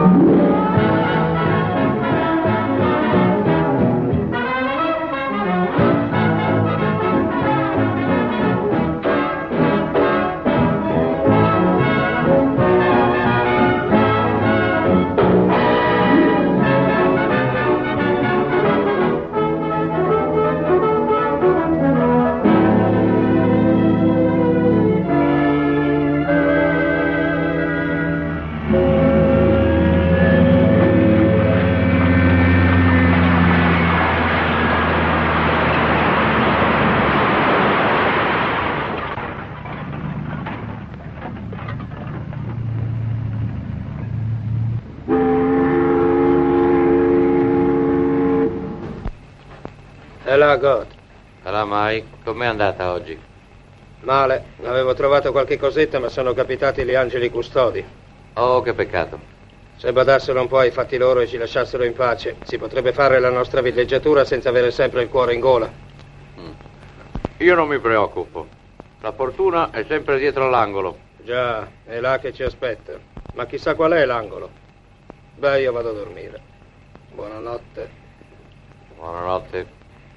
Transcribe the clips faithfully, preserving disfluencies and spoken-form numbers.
Hello, God. Allora, Mai, com'è andata oggi? Male. Avevo trovato qualche cosetta, ma sono capitati gli angeli custodi. Oh, che peccato. Se badassero un po' ai fatti loro e ci lasciassero in pace, si potrebbe fare la nostra villeggiatura senza avere sempre il cuore in gola. Mm. Io non mi preoccupo. La fortuna è sempre dietro l'angolo. Già, è là che ci aspetta. Ma chissà qual è l'angolo. Beh, io vado a dormire. Buonanotte. Buonanotte.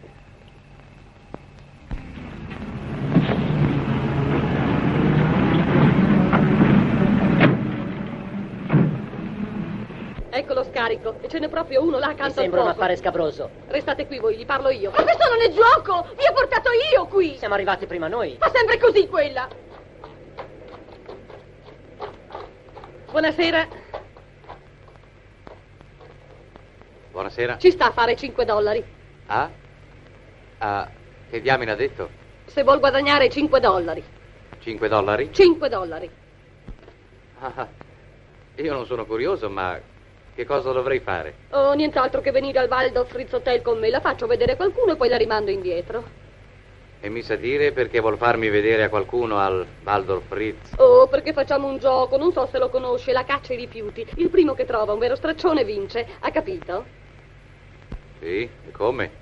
Ecco lo scarico, e ce n'è proprio uno là accanto al fuoco. Mi sembra un affare scabroso. Restate qui voi, gli parlo io. Ma questo non è gioco! Vi ho portato io qui! Siamo arrivati prima noi. Fa sempre così quella! Buonasera. Buonasera. Ci sta a fare cinque dollari. Ah? Ah, che diamine ha detto? Se vuol guadagnare cinque dollari. cinque dollari? cinque dollari. Ah, io non sono curioso, ma che cosa dovrei fare? Oh, nient'altro che venire al Waldorf Fritz Hotel con me. La faccio vedere a qualcuno e poi la rimando indietro. E mi sa dire perché vuol farmi vedere a qualcuno al Waldorf Fritz? Oh, perché facciamo un gioco, non so se lo conosce, la caccia ai rifiuti. Il primo che trova un vero straccione vince, ha capito? Sì, e come?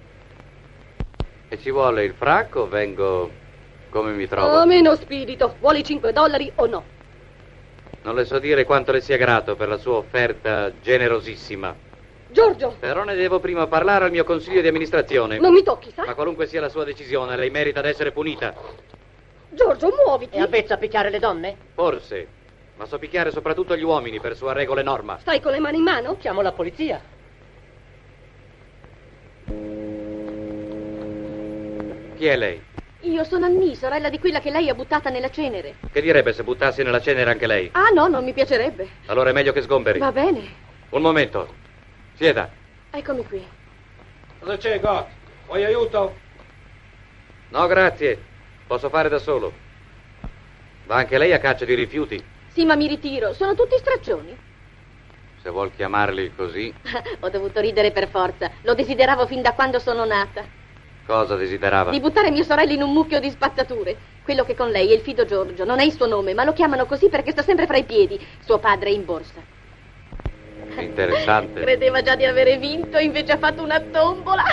E ci vuole il fracco o vengo come mi trovo? Oh, meno spirito. Vuole i cinque dollari o no? Non le so dire quanto le sia grato per la sua offerta generosissima. Giorgio! Però ne devo prima parlare al mio consiglio di amministrazione. Non mi tocchi, sa? Ma qualunque sia la sua decisione, lei merita di essere punita. Giorgio, muoviti! È avvezzo a picchiare le donne? Forse. Ma so picchiare soprattutto gli uomini per sua regola e norma. Stai con le mani in mano? Chiamo la polizia. Chi è lei? Io sono Annie, sorella di quella che lei ha buttata nella cenere. Che direbbe se buttassi nella cenere anche lei? Ah, no, non mi piacerebbe. Allora è meglio che sgomberi. Va bene. Un momento. Sieda. Eccomi qui. Cosa c'è, God? Vuoi aiuto? No, grazie. Posso fare da solo. Va anche lei a caccia di rifiuti? Sì, ma mi ritiro. Sono tutti straccioni. Se vuol chiamarli così. Ho dovuto ridere per forza. Lo desideravo fin da quando sono nata. Cosa desiderava? Di buttare mia sorella in un mucchio di spazzature. Quello che con lei è il fido Giorgio. Non è il suo nome, ma lo chiamano così perché sta sempre fra i piedi. Suo padre è in borsa. Interessante. Credeva già di avere vinto, invece ha fatto una tombola.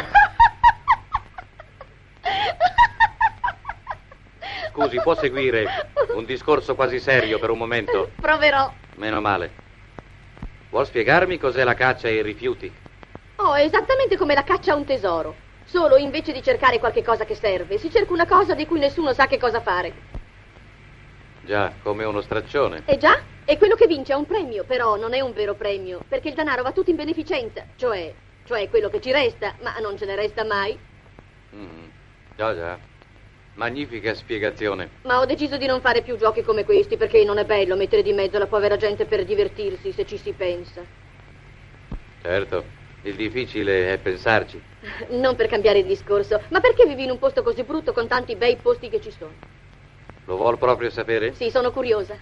Scusi, può seguire un discorso quasi serio per un momento? Proverò. Meno male. Vuol spiegarmi cos'è la caccia ai rifiuti? Oh, è esattamente come la caccia a un tesoro. Solo invece di cercare qualche cosa che serve, si cerca una cosa di cui nessuno sa che cosa fare. Già, come uno straccione. Eh già, e quello che vince ha un premio, però non è un vero premio, perché il denaro va tutto in beneficenza, cioè, cioè quello che ci resta, ma non ce ne resta mai. Mm, già, già. Magnifica spiegazione. Ma ho deciso di non fare più giochi come questi, perché non è bello mettere di mezzo la povera gente per divertirsi, se ci si pensa. Certo. Il difficile è pensarci. Non per cambiare il discorso, ma perché vivi in un posto così brutto con tanti bei posti che ci sono? Lo vuol proprio sapere? Sì, sono curiosa.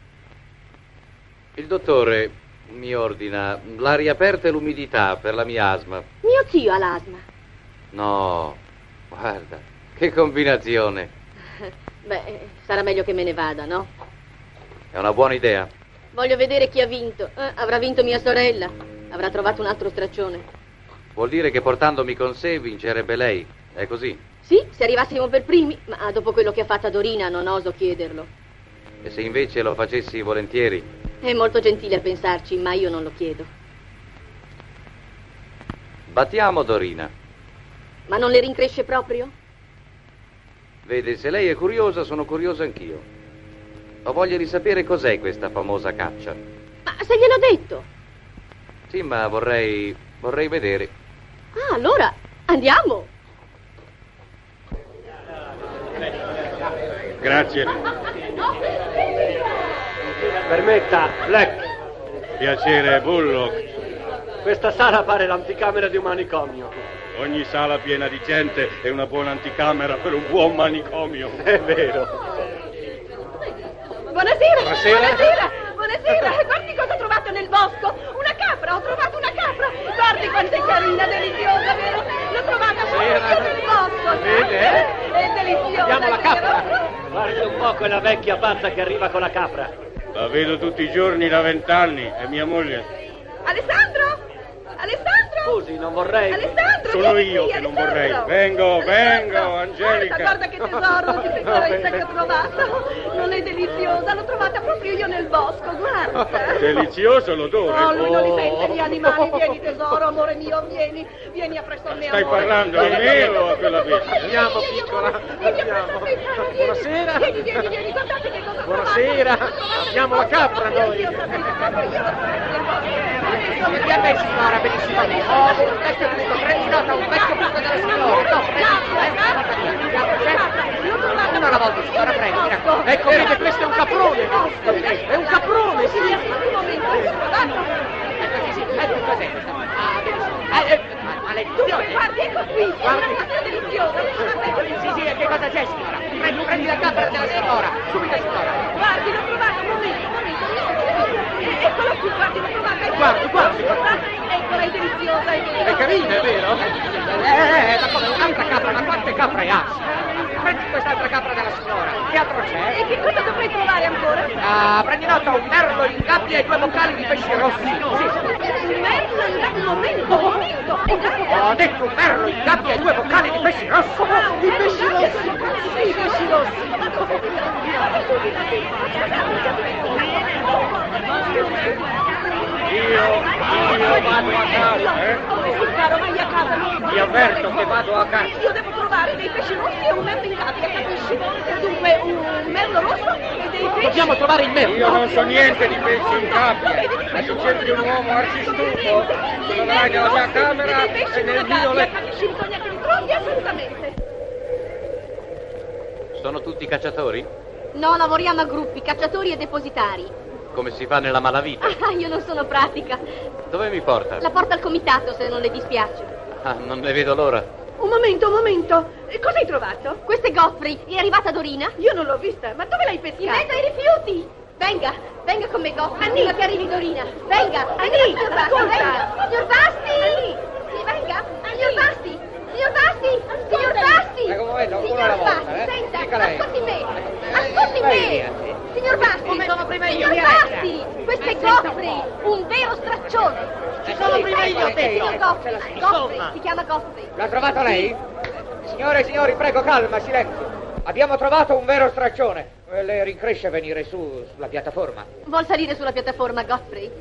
Il dottore mi ordina l'aria aperta e l'umidità per la mia asma. Mio zio ha l'asma. No, guarda, che combinazione. Beh, sarà meglio che me ne vada, no? È una buona idea. Voglio vedere chi ha vinto. Eh, avrà vinto mia sorella. Avrà trovato un altro straccione. Vuol dire che portandomi con sé vincerebbe lei, è così? Sì, se arrivassimo per primi, ma dopo quello che ha fatto a Dorina non oso chiederlo. E se invece lo facessi volentieri? È molto gentile a pensarci, ma io non lo chiedo. Battiamo Dorina. Ma non le rincresce proprio? Vede, se lei è curiosa, sono curioso anch'io. Ho voglia di sapere cos'è questa famosa caccia. Ma se gliel'ho detto. Sì, ma vorrei... vorrei vedere. Ah, allora, andiamo. Grazie. Permetta, Black. Piacere, Bullock. Questa sala pare l'anticamera di un manicomio. Ogni sala piena di gente è una buona anticamera per un buon manicomio. È vero. Buonasera. Buonasera. Buonasera. Buonasera. Guardi cosa ho trovato nel bosco. Una capra, ho trovato una capra. Guardi quanto è carina, deliziosa, vero? L'ho trovata proprio nel bosco. Vede? È deliziosa. Vediamo la vero? capra. Guardi un po' quella vecchia pazza che arriva con la capra. La vedo tutti i giorni da vent'anni, è mia moglie. Alessandro? Alessandro? Scusi, non vorrei. Alessandro, Sono vieni io qui, che non Alessandro. vorrei. Vengo, vengo, Alessandro. Angelica. Guarda, guarda che tesoro di sicurezza che ho trovato. Non è deliziosa, l'ho trovata proprio io nel bosco, guarda. Delizioso l'odore. Oh, lui non li sente gli animali. Vieni tesoro, amore mio, vieni. Vieni a presto a me, Stai amore. parlando a me o a quella bestia? Andiamo, piccola, Vieni a presto andiamo. a me, caro, vieni. Buonasera. Vieni, vieni, vieni, guardate che cosa ho Buonasera. trovato. Abbiamo la capra, noi. Io sono proprio io l'ho trovata nel bosco. Vedi a me, signora, benissimo. Oh, un vecchio busto, prendi nota, un vecchio busto della signora. No, prendi, eh. Una alla volta, signora, prego, mi raccomando. Ecco, vede, questo è un caprone. È un caprone, sì. Un momento, io ho trovato. Ecco, sì, sì, ecco cos'è questa. Ah, benissimo. Eh, eh, maledizione. Guardi, ecco qui, è una cosa deliziosa. Sì, sì, e che cosa c'è, signora? Prendi, prendi la capra della signora. Subito, signora. Guardi, l'ho trovato, un momento, un momento. Eh, Eccola qui, guardi, l'ho trovata. eccola Guardi, qui. guardi. Eccola, è deliziosa, è vero. È carina, è vero? Eh, eh, ma come un'altra capra, ma quante capre ha? Prendi quest'altra capra della signora. Che altro c'è? E che cosa dovrei trovare ancora? Ah, prendi nota, un merlo in gabbia e due boccali di pesci rossi. Sì, sì. Un merlo, un momento, un momento. Ho detto un merlo in gabbia e due boccali di pesci rossi. I pesci rossi. Sì, i pesci Io, io vado a casa, eh? Come sì, caro, vai a casa. Vi avverto che vado a casa. Io devo trovare dei pesci rossi e un merlo in gabbia, capisci? Dunque, un merlo rosso e dei pesci... Dobbiamo trovare il merlo. Io non so niente di pesci in gabbia. Ma se cerchi un uomo arcistufo, te lo avrai nella mia camera e nel mio letto. Capisci, bisogna che li trovi assolutamente. Sono tutti cacciatori? No, lavoriamo a gruppi, cacciatori e depositari. Come si fa nella malavita? Ah, io non sono pratica. Dove mi porta? La porta al comitato, se non le dispiace. Ah, non ne vedo l'ora. Un momento, un momento. E cosa hai trovato? Questa è Godfrey. È arrivata Dorina? Io non l'ho vista, ma dove l'hai pescata? In mezzo ai rifiuti. Venga, venga con me, Godfrey. Prima che arrivi Dorina. Venga, venga, Anni, signor Basti, ascolta. venga. Signor Basti! Sì, venga. Signor Basti! Signor Basti! Signor Basti! Ecco, un momento, uno Signor alla volta, Basti, eh. senta, Dica lei. ascolti me. Ascolti Vai me. via, sì. Signor Basti! Ci sono prima io, Signor via, Basti! Questo è Godfrey, un vero straccione. Ci sono prima io, Ecco, te. signor Godfrey. Insomma. Godfrey, si chiama Godfrey. L'ha trovato lei? Signore e signori, prego, calma, silenzio. Abbiamo trovato un vero straccione. Eh, Le rincresce venire su sulla piattaforma. Vuol salire sulla piattaforma, Godfrey?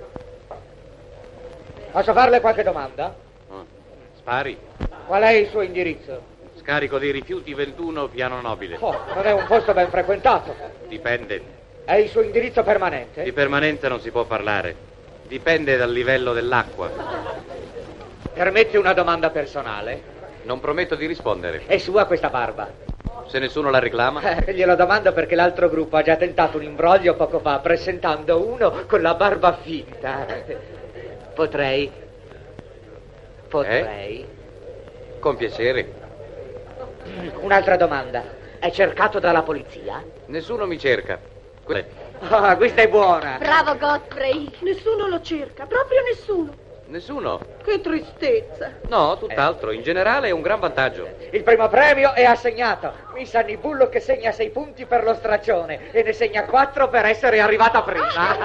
Posso farle qualche domanda? Oh, spari. Qual è il suo indirizzo? Scarico dei rifiuti ventuno, piano nobile. Oh, non è un posto ben frequentato. Dipende. È il suo indirizzo permanente? Di permanenza non si può parlare. Dipende dal livello dell'acqua. Permette una domanda personale? Non prometto di rispondere. È sua questa barba? Se nessuno la reclama. Eh, glielo domando perché l'altro gruppo ha già tentato un imbroglio poco fa, presentando uno con la barba finta. Potrei? Potrei? Con piacere. Un'altra domanda. È cercato dalla polizia? Nessuno mi cerca. Que- Ah, questa è buona. Bravo, Godfrey. Nessuno lo cerca, proprio nessuno. Nessuno. Che tristezza. No, tutt'altro. In generale è un gran vantaggio. Il primo premio è assegnato. Miss Annie Bullock che segna sei punti per lo straccione e ne segna quattro per essere arrivata prima.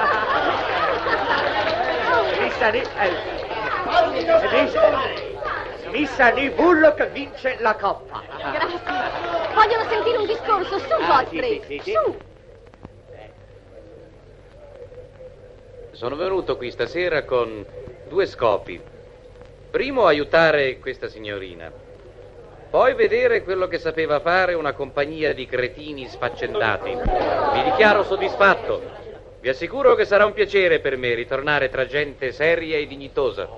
Miss Annie... eh, Miss, Miss Annie Bullock vince la coppa. Grazie. Vogliono sentire un discorso. Su, Ah, Godfrey. sì, sì, sì, sì. Su. sono venuto qui stasera con due scopi. Primo, aiutare questa signorina. Poi vedere quello che sapeva fare una compagnia di cretini sfaccendati. Mi dichiaro soddisfatto. Vi assicuro che sarà un piacere per me ritornare tra gente seria e dignitosa.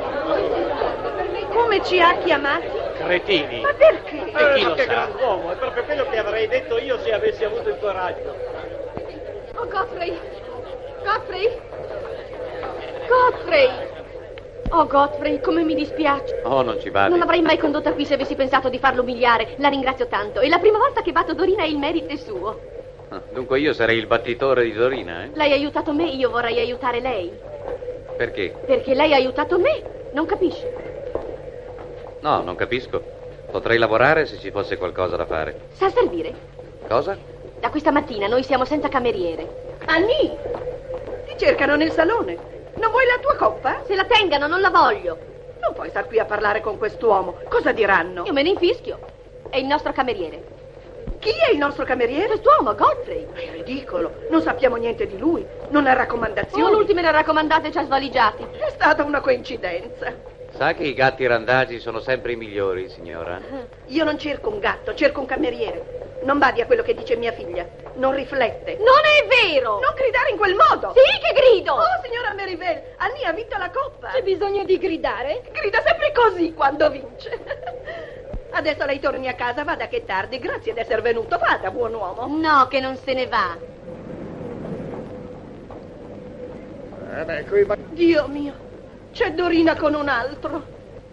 Come ci ha chiamati? Cretini. Ma perché? E chi lo sa? Che grand'uomo, è proprio quello che avrei detto io se avessi avuto il coraggio. Oh, Godfrey! Godfrey! Godfrey! Oh, Godfrey, come mi dispiace. Oh, non ci vale. Non l'avrei mai condotta qui se avessi pensato di farlo umiliare. La ringrazio tanto. È la prima volta che batto Dorina e il merito è suo. Ah, dunque io sarei il battitore di Dorina, eh? Lei ha aiutato me, io vorrei aiutare lei. Perché? Perché lei ha aiutato me. Non capisce? No, non capisco. Potrei lavorare se ci fosse qualcosa da fare. Sa servire? Cosa? Da questa mattina noi siamo senza cameriere. Anni, ti cercano nel salone. Non vuoi la tua coppa? Se la tengano, non la voglio. Non puoi star qui a parlare con quest'uomo. Cosa diranno? Io me ne infischio. È il nostro cameriere. Chi è il nostro cameriere? Quest'uomo, Godfrey. È ridicolo. Non sappiamo niente di lui. Non ha raccomandazioni. Oh, l'ultima era raccomandata e ci ha svaligiati. È stata una coincidenza. Sa che i gatti randagi sono sempre i migliori, signora? Io non cerco un gatto, cerco un cameriere. Non badi a quello che dice mia figlia. Non riflette. Non è vero! Non gridare in quel modo! Sì che grido! Oh, signora Merivale, Annie ha vinto la coppa. C'è bisogno di gridare? Grida sempre così quando vince. Adesso lei torni a casa, vada che è tardi. Grazie di essere venuto. Vada, buon uomo. No, che non se ne va. Eh beh, qui va... Dio mio, c'è Dorina con un altro.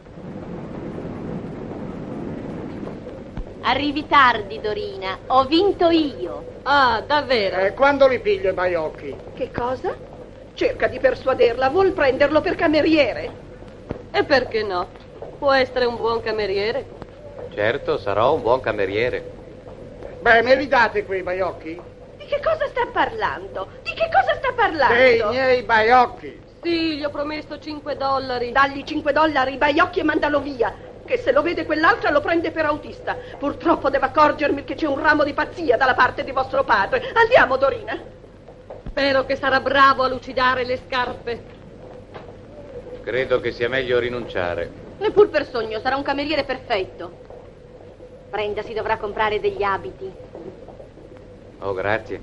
Arrivi tardi, Dorina. Ho vinto io. Ah, davvero? Eh, quando li piglio i baiocchi? Che cosa? Cerca di persuaderla, vuol prenderlo per cameriere. E perché no? Può essere un buon cameriere. Certo, sarò un buon cameriere. Beh, me li date quei baiocchi? Di che cosa sta parlando? Di che cosa sta parlando? Dei miei baiocchi. Sì, gli ho promesso cinque dollari. Dagli cinque dollari, baiocchi e mandalo via. Che se lo vede quell'altra lo prende per autista. Purtroppo devo accorgermi che c'è un ramo di pazzia dalla parte di vostro padre. Andiamo, Dorina. Spero che sarà bravo a lucidare le scarpe. Credo che sia meglio rinunciare. Neppur per sogno, sarà un cameriere perfetto. Brenda si dovrà comprare degli abiti. Oh, grazie.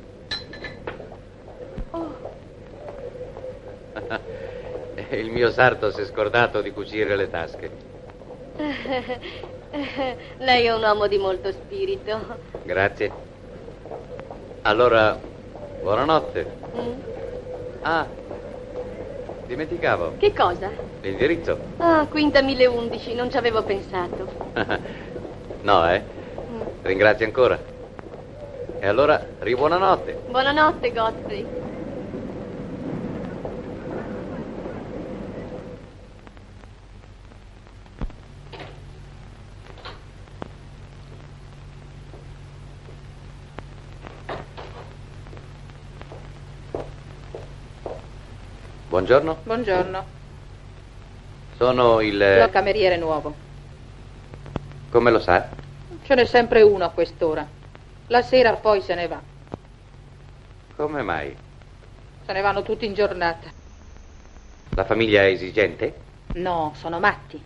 Oh. Il mio sarto si è scordato di cucire le tasche. Lei è un uomo di molto spirito. Grazie. Allora, buonanotte. Mm? Ah, dimenticavo. Che cosa? L'indirizzo. Ah, quinta mille undici, non ci avevo pensato. No, eh? Mm. Ringrazio ancora. E allora, ribuonanotte. Buonanotte, Godfrey. Buongiorno. Buongiorno. Sono il... L'ho cameriere nuovo. Come lo sa? Ce n'è sempre uno a quest'ora. La sera poi se ne va. Come mai? Se ne vanno tutti in giornata. La famiglia è esigente? No, sono matti.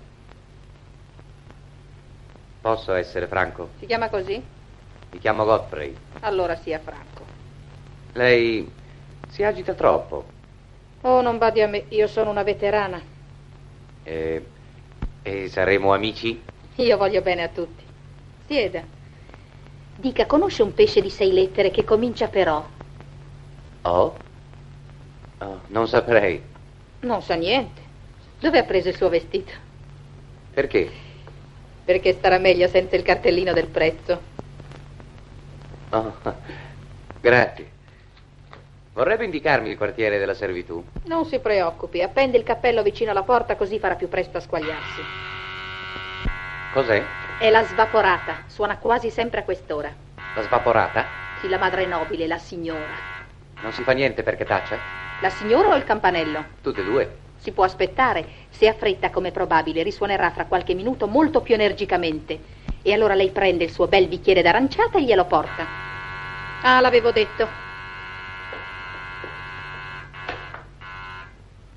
Posso essere franco? Si chiama così? Mi chiamo Godfrey. Allora sia franco. Lei si agita troppo. Oh, non badi a me, io sono una veterana. E, e saremo amici? Io voglio bene a tutti. Sieda. Dica, conosce un pesce di sei lettere che comincia per O? Oh? Oh, non saprei. Non sa niente. Dove ha preso il suo vestito? Perché? Perché starà meglio senza il cartellino del prezzo. Oh, grazie. Vorrebbe indicarmi il quartiere della servitù? Non si preoccupi, appende il cappello vicino alla porta così farà più presto a squagliarsi. Cos'è? È la Svaporata, suona quasi sempre a quest'ora. La Svaporata? Sì, la madre nobile, la signora. Non si fa niente perché taccia? La signora o il campanello? Tutte e due. Si può aspettare. Se ha fretta, come probabile, risuonerà fra qualche minuto molto più energicamente. E allora lei prende il suo bel bicchiere d'aranciata e glielo porta. Ah, l'avevo detto.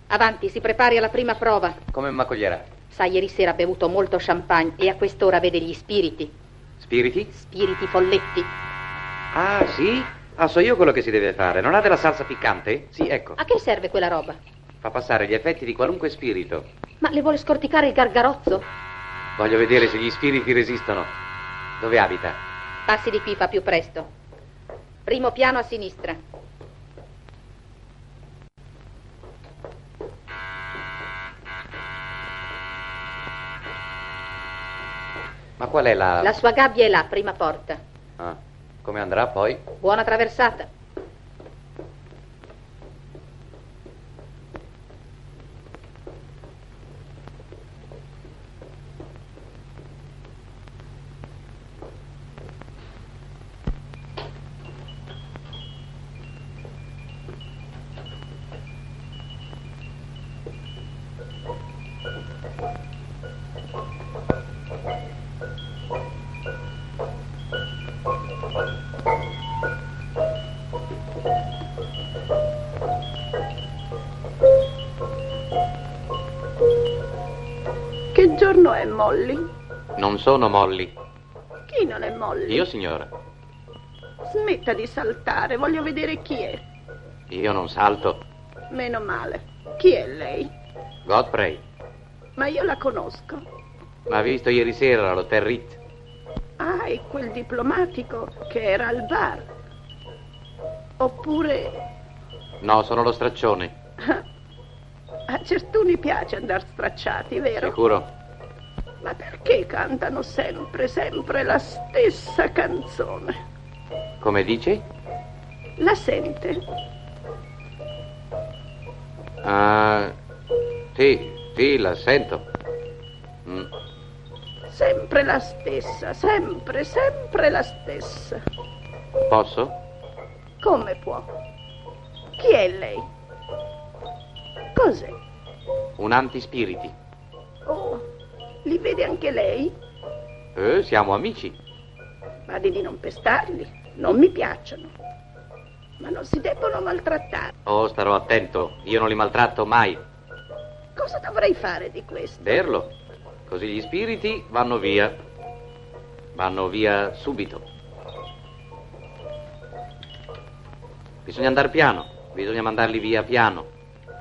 Avanti, si prepari alla prima prova. Come m'accoglierà? Sai, ieri sera ha bevuto molto champagne e a quest'ora vede gli spiriti. Spiriti? Spiriti folletti. Ah, sì? Ah, so io quello che si deve fare. Non ha della salsa piccante? Sì, ecco. A che serve quella roba? Fa passare gli effetti di qualunque spirito. Ma le vuole scorticare il gargarozzo? Voglio vedere se gli spiriti resistono. Dove abita? Passi di qui, fa più presto. Primo piano a sinistra. Ma qual è la... La sua gabbia è là, prima porta. Ah, come andrà poi? Buona traversata. Che giorno è, Molly? Non sono Molly. Chi non è Molly? Io, signora. Smetta di saltare, voglio vedere chi è. Io non salto. Meno male. Chi è lei? Godfrey. Ma io la conosco. M'ha visto ieri sera all'Hotel Ritz. Ah, è quel diplomatico che era al bar. Oppure... No, sono lo straccione. A certuni piace andar stracciati, vero? Sicuro? Ma perché cantano sempre, sempre la stessa canzone? Come dici? La sente? Ah, sì, sì, la sento. Mm. Sempre la stessa, sempre, sempre la stessa. Posso? Come può? Chi è lei? Cos'è? Un antispiriti. Oh, li vede anche lei? Eh, siamo amici. Badi di non pestarli, non mi piacciono. Ma non si debbono maltrattare. Oh, starò attento. Io non li maltratto mai. Cosa dovrei fare di questo? Berlo. Così gli spiriti vanno via. Vanno via subito. Bisogna andare piano. Bisogna mandarli via piano.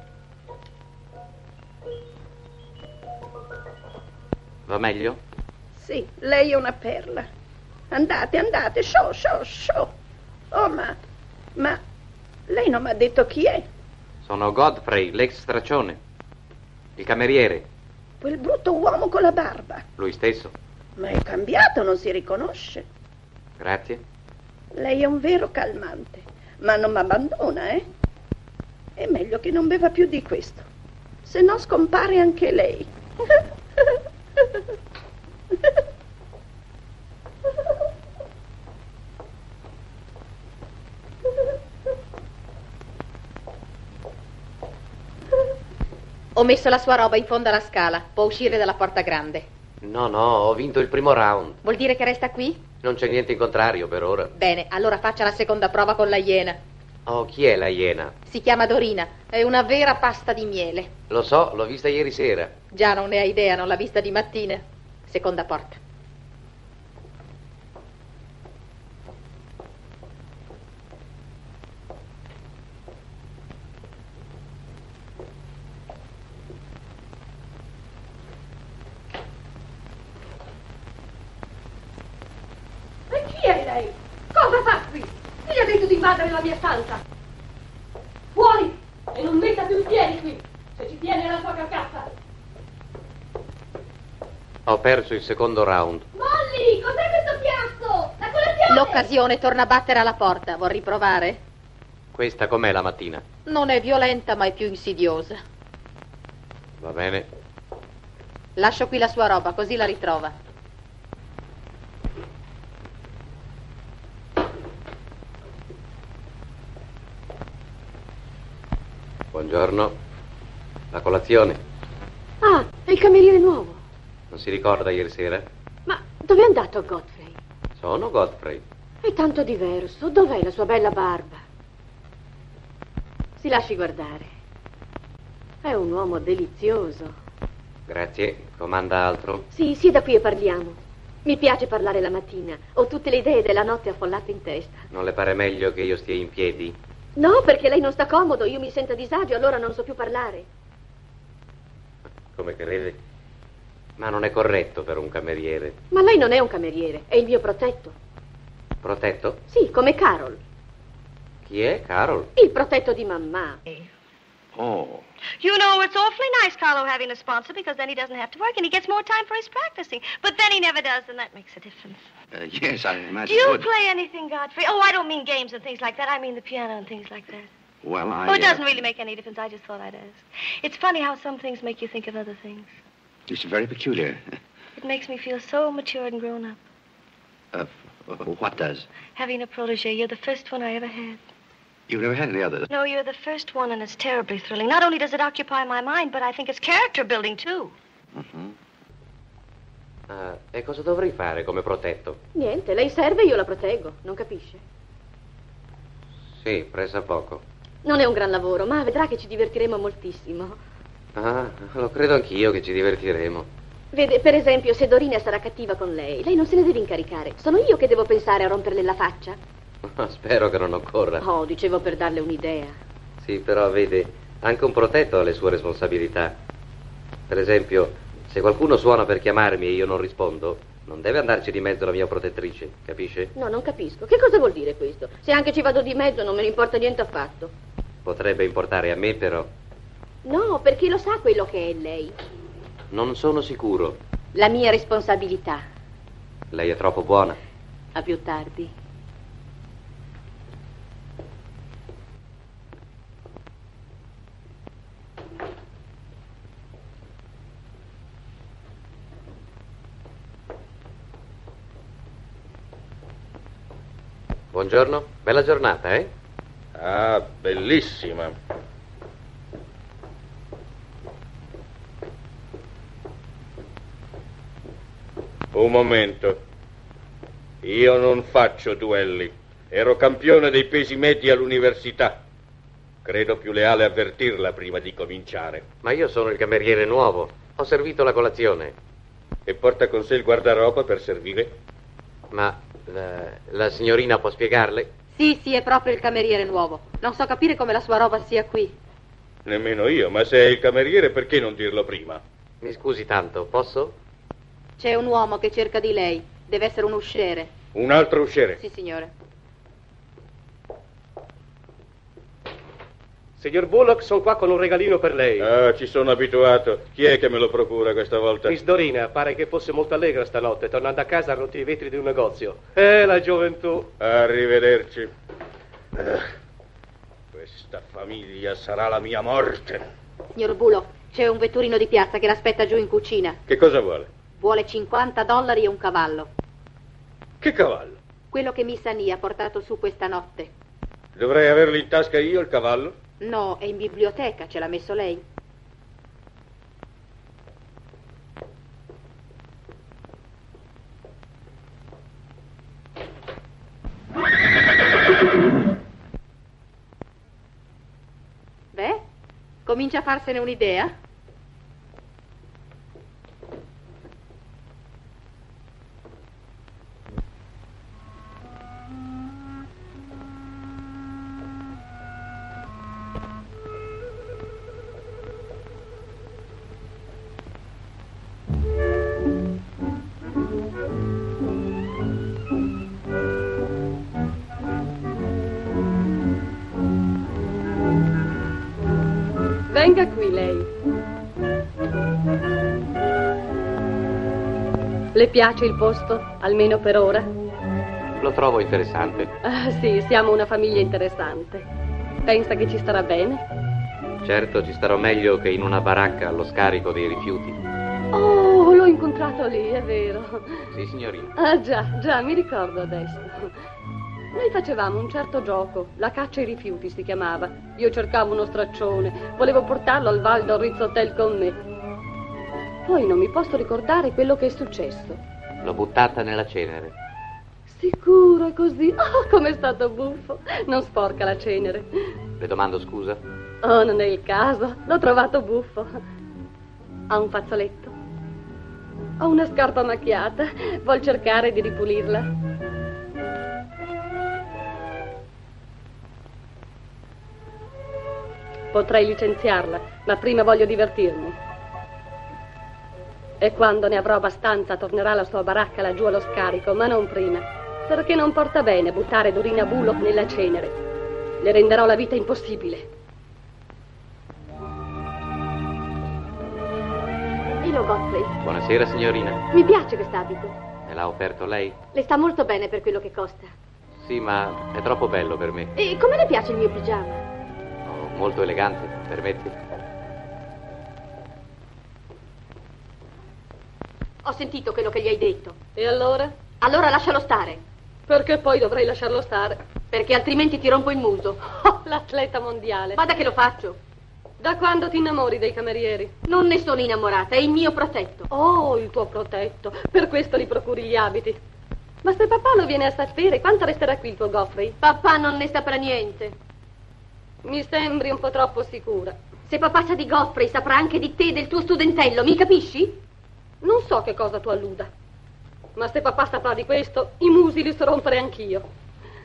Va meglio? Sì, lei è una perla. Andate, andate, show, show, show. Oh, ma... ma... lei non mi ha detto chi è? Sono Godfrey, l'ex straccione. Il cameriere. Quel brutto uomo con la barba. Lui stesso. Ma è cambiato, non si riconosce. Grazie. Lei è un vero calmante. Ma non mi abbandona, eh? È meglio che non beva più di questo. Se no scompare anche lei. Ho messo la sua roba in fondo alla scala. Può uscire dalla porta grande. No, no, ho vinto il primo round. Vuol dire che resta qui? Non c'è niente in contrario per ora. Bene, allora faccia la seconda prova con la iena. Oh, chi è la iena? Si chiama Dorina. È una vera pasta di miele. Lo so, l'ho vista ieri sera. Già, non ne ha idea, non l'ha vista di mattina. Seconda porta. E chi è lei? Cosa fa qui? Chi gli ha detto di invadere la mia stanza? Fuori! E non metta più piedi qui! Se ci tiene la sua carcassa! Ho perso il secondo round. Molly, cos'è questo fiasco? La colazione! L'occasione torna a battere alla porta. Vuol riprovare? Questa com'è la mattina? Non è violenta, ma è più insidiosa. Va bene. Lascio qui la sua roba, così la ritrova. Buongiorno. La colazione. Ah, è il cameriere nuovo. Non si ricorda ieri sera? Ma dove è andato Godfrey? Sono Godfrey. È tanto diverso. Dov'è la sua bella barba? Si lasci guardare. È un uomo delizioso. Grazie. Comanda altro? Sì, sieda qui e parliamo. Mi piace parlare la mattina. Ho tutte le idee della notte affollate in testa. Non le pare meglio che io stia in piedi? No, perché lei non sta comodo, io mi sento a disagio, allora non so più parlare. Come crede? Ma non è corretto per un cameriere. Ma lei non è un cameriere, è il mio protetto. Protetto? Sì, come Carol. Chi è Carol? Il protetto di mamma. Oh. You know, it's awfully nice, Carlo, having a sponsor, because then he doesn't have to work and he gets more time for his practicing. But then he never does, and that makes a difference. Uh, yes, I imagine. Do you it would. play anything, Godfrey? Oh, I don't mean games and things like that. I mean the piano and things like that. Well, I... Oh, it uh, doesn't really make any difference. I just thought I'd ask. It's funny how some things make you think of other things. It's very peculiar. It makes me feel so mature and grown up. Uh, what does? Having a protege, you're the first one I ever had. You've never had any others? No, you're the first one, and it's terribly thrilling. Not only does it occupy my mind, but I think it's character building, too. Mm-hmm. Uh, e cosa dovrei fare come protetto? Niente, lei serve e io la proteggo, non capisce? Sì, pressa poco. Non è un gran lavoro, ma vedrà che ci divertiremo moltissimo. Ah, lo credo anch'io che ci divertiremo. Vede, per esempio, se Dorina sarà cattiva con lei, lei non se ne deve incaricare. Sono io che devo pensare a romperle la faccia. Spero che non occorra. Oh, dicevo per darle un'idea. Sì, però vede, anche un protetto ha le sue responsabilità. Per esempio, se qualcuno suona per chiamarmi e io non rispondo, non deve andarci di mezzo la mia protettrice, capisce? No, non capisco. Che cosa vuol dire questo? Se anche ci vado di mezzo non me ne importa niente affatto. Potrebbe importare a me, però. No, perché lo sa quello che è lei. Non sono sicuro. La mia responsabilità. Lei è troppo buona. A più tardi. Buongiorno, bella giornata, eh? Ah, bellissima. Un momento. Io non faccio duelli. Ero campione dei pesi medi all'università. Credo più leale avvertirla prima di cominciare. Ma io sono il cameriere nuovo. Ho servito la colazione. E porta con sé il guardaroba per servire? Ma la, la signorina può spiegarle? Sì, sì, è proprio il cameriere nuovo. Non so capire come la sua roba sia qui. Nemmeno io, ma se è il cameriere perché non dirlo prima? Mi scusi tanto, posso? C'è un uomo che cerca di lei. Deve essere un usciere. Un altro usciere? Sì, signore. Signor Bullock, sono qua con un regalino per lei. Ah, ci sono abituato. Chi è che me lo procura questa volta? Miss Dorina, pare che fosse molto allegra stanotte. Tornando a casa ha rotto i vetri di un negozio. Eh, la gioventù. Arrivederci. Eh, questa famiglia sarà la mia morte. Signor Bullock, c'è un vetturino di piazza che l'aspetta giù in cucina. Che cosa vuole? Vuole cinquanta dollari e un cavallo. Che cavallo? Quello che Miss Annie ha portato su questa notte. Dovrei averlo in tasca io, il cavallo? No, è in biblioteca, ce l'ha messo lei. Beh, comincia a farsene un'idea? Venga qui lei. Le piace il posto, almeno per ora? Lo trovo interessante. Ah, sì, siamo una famiglia interessante. Pensa che ci starà bene? Certo, ci starò meglio che in una baracca allo scarico dei rifiuti. Oh, l'ho incontrato lì, è vero. Sì, signorina. Ah, già, già, mi ricordo adesso. Noi facevamo un certo gioco, la caccia ai rifiuti si chiamava. Io cercavo uno straccione, volevo portarlo al Waldorf Ritz Hotel con me. Poi non mi posso ricordare quello che è successo. L'ho buttata nella cenere. Sicuro, è così? Oh, com'è stato buffo. Non sporca la cenere. Le domando scusa? Oh, non è il caso. L'ho trovato buffo. Ha un fazzoletto. Ho una scarpa macchiata. Vuol cercare di ripulirla. Potrei licenziarla, ma prima voglio divertirmi. E quando ne avrò abbastanza tornerà alla sua baracca laggiù allo scarico, ma non prima, perché non porta bene buttare Dorina Bullock nella cenere. Le renderò la vita impossibile. Dillo, Godfrey. Buonasera, signorina. Mi piace quest'abito. Me l'ha offerto lei? Le sta molto bene per quello che costa. Sì, ma è troppo bello per me. E come le piace il mio pigiama? Oh, molto elegante, permetti? Ho sentito quello che gli hai detto. E allora? Allora lascialo stare. Perché poi dovrei lasciarlo stare? Perché altrimenti ti rompo il muso. Oh, l'atleta mondiale. Guarda che lo faccio. Da quando ti innamori dei camerieri? Non ne sono innamorata, è il mio protetto. Oh, il tuo protetto. Per questo gli procuri gli abiti. Ma se papà lo viene a sapere, quanto resterà qui il tuo Godfrey? Papà non ne saprà niente. Mi sembri un po' troppo sicura. Se papà sa di Godfrey, saprà anche di te e del tuo studentello, mi capisci? Non so che cosa tu alluda. Ma se papà saprà di questo, i musi li so rompere anch'io.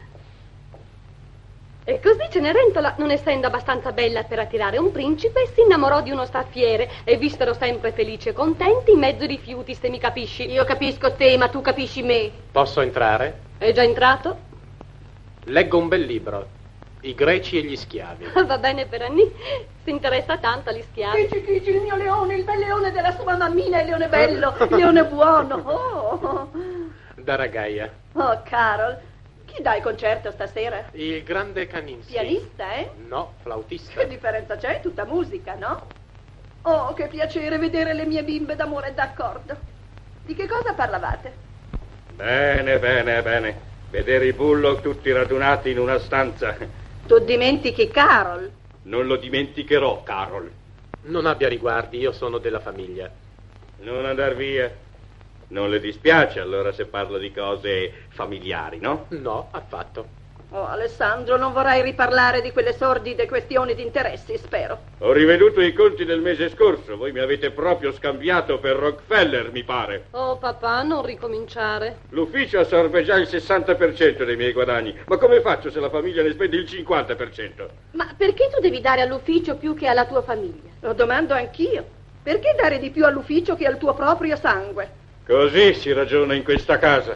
E così Cenerentola, non essendo abbastanza bella per attirare un principe, si innamorò di uno staffiere e vissero sempre felici e contenti in mezzo ai rifiuti, se mi capisci. Io capisco te, ma tu capisci me. Posso entrare? È già entrato? Leggo un bel libro. I greci e gli schiavi. Va bene per Annie. Si interessa tanto agli schiavi. Chici, chici, il mio leone, il bel leone della sua mammina, il leone bello, il leone buono. Oh, Da Ragaia. oh Carol. Chi dà il concerto stasera? Il grande Kaninsky. Pianista, eh? No, flautista. Che differenza c'è? Tutta musica, no? Oh, che piacere vedere le mie bimbe d'amore e d'accordo. Di che cosa parlavate? Bene, bene, bene. Vedere i Bullock tutti radunati in una stanza. Tu dimentichi Carol? Non lo dimenticherò, Carol. Non abbia riguardi, io sono della famiglia. Non andar via. Non le dispiace allora se parlo di cose familiari, no? No, affatto. Oh, Alessandro, non vorrai riparlare di quelle sordide questioni di interessi, spero. Ho riveduto i conti del mese scorso. Voi mi avete proprio scambiato per Rockefeller, mi pare. Oh, papà, non ricominciare. L'ufficio assorbe già il sessanta per cento dei miei guadagni. Ma come faccio se la famiglia ne spende il cinquanta per cento? Ma perché tu devi dare all'ufficio più che alla tua famiglia? Lo domando anch'io. Perché dare di più all'ufficio che al tuo proprio sangue? Così si ragiona in questa casa.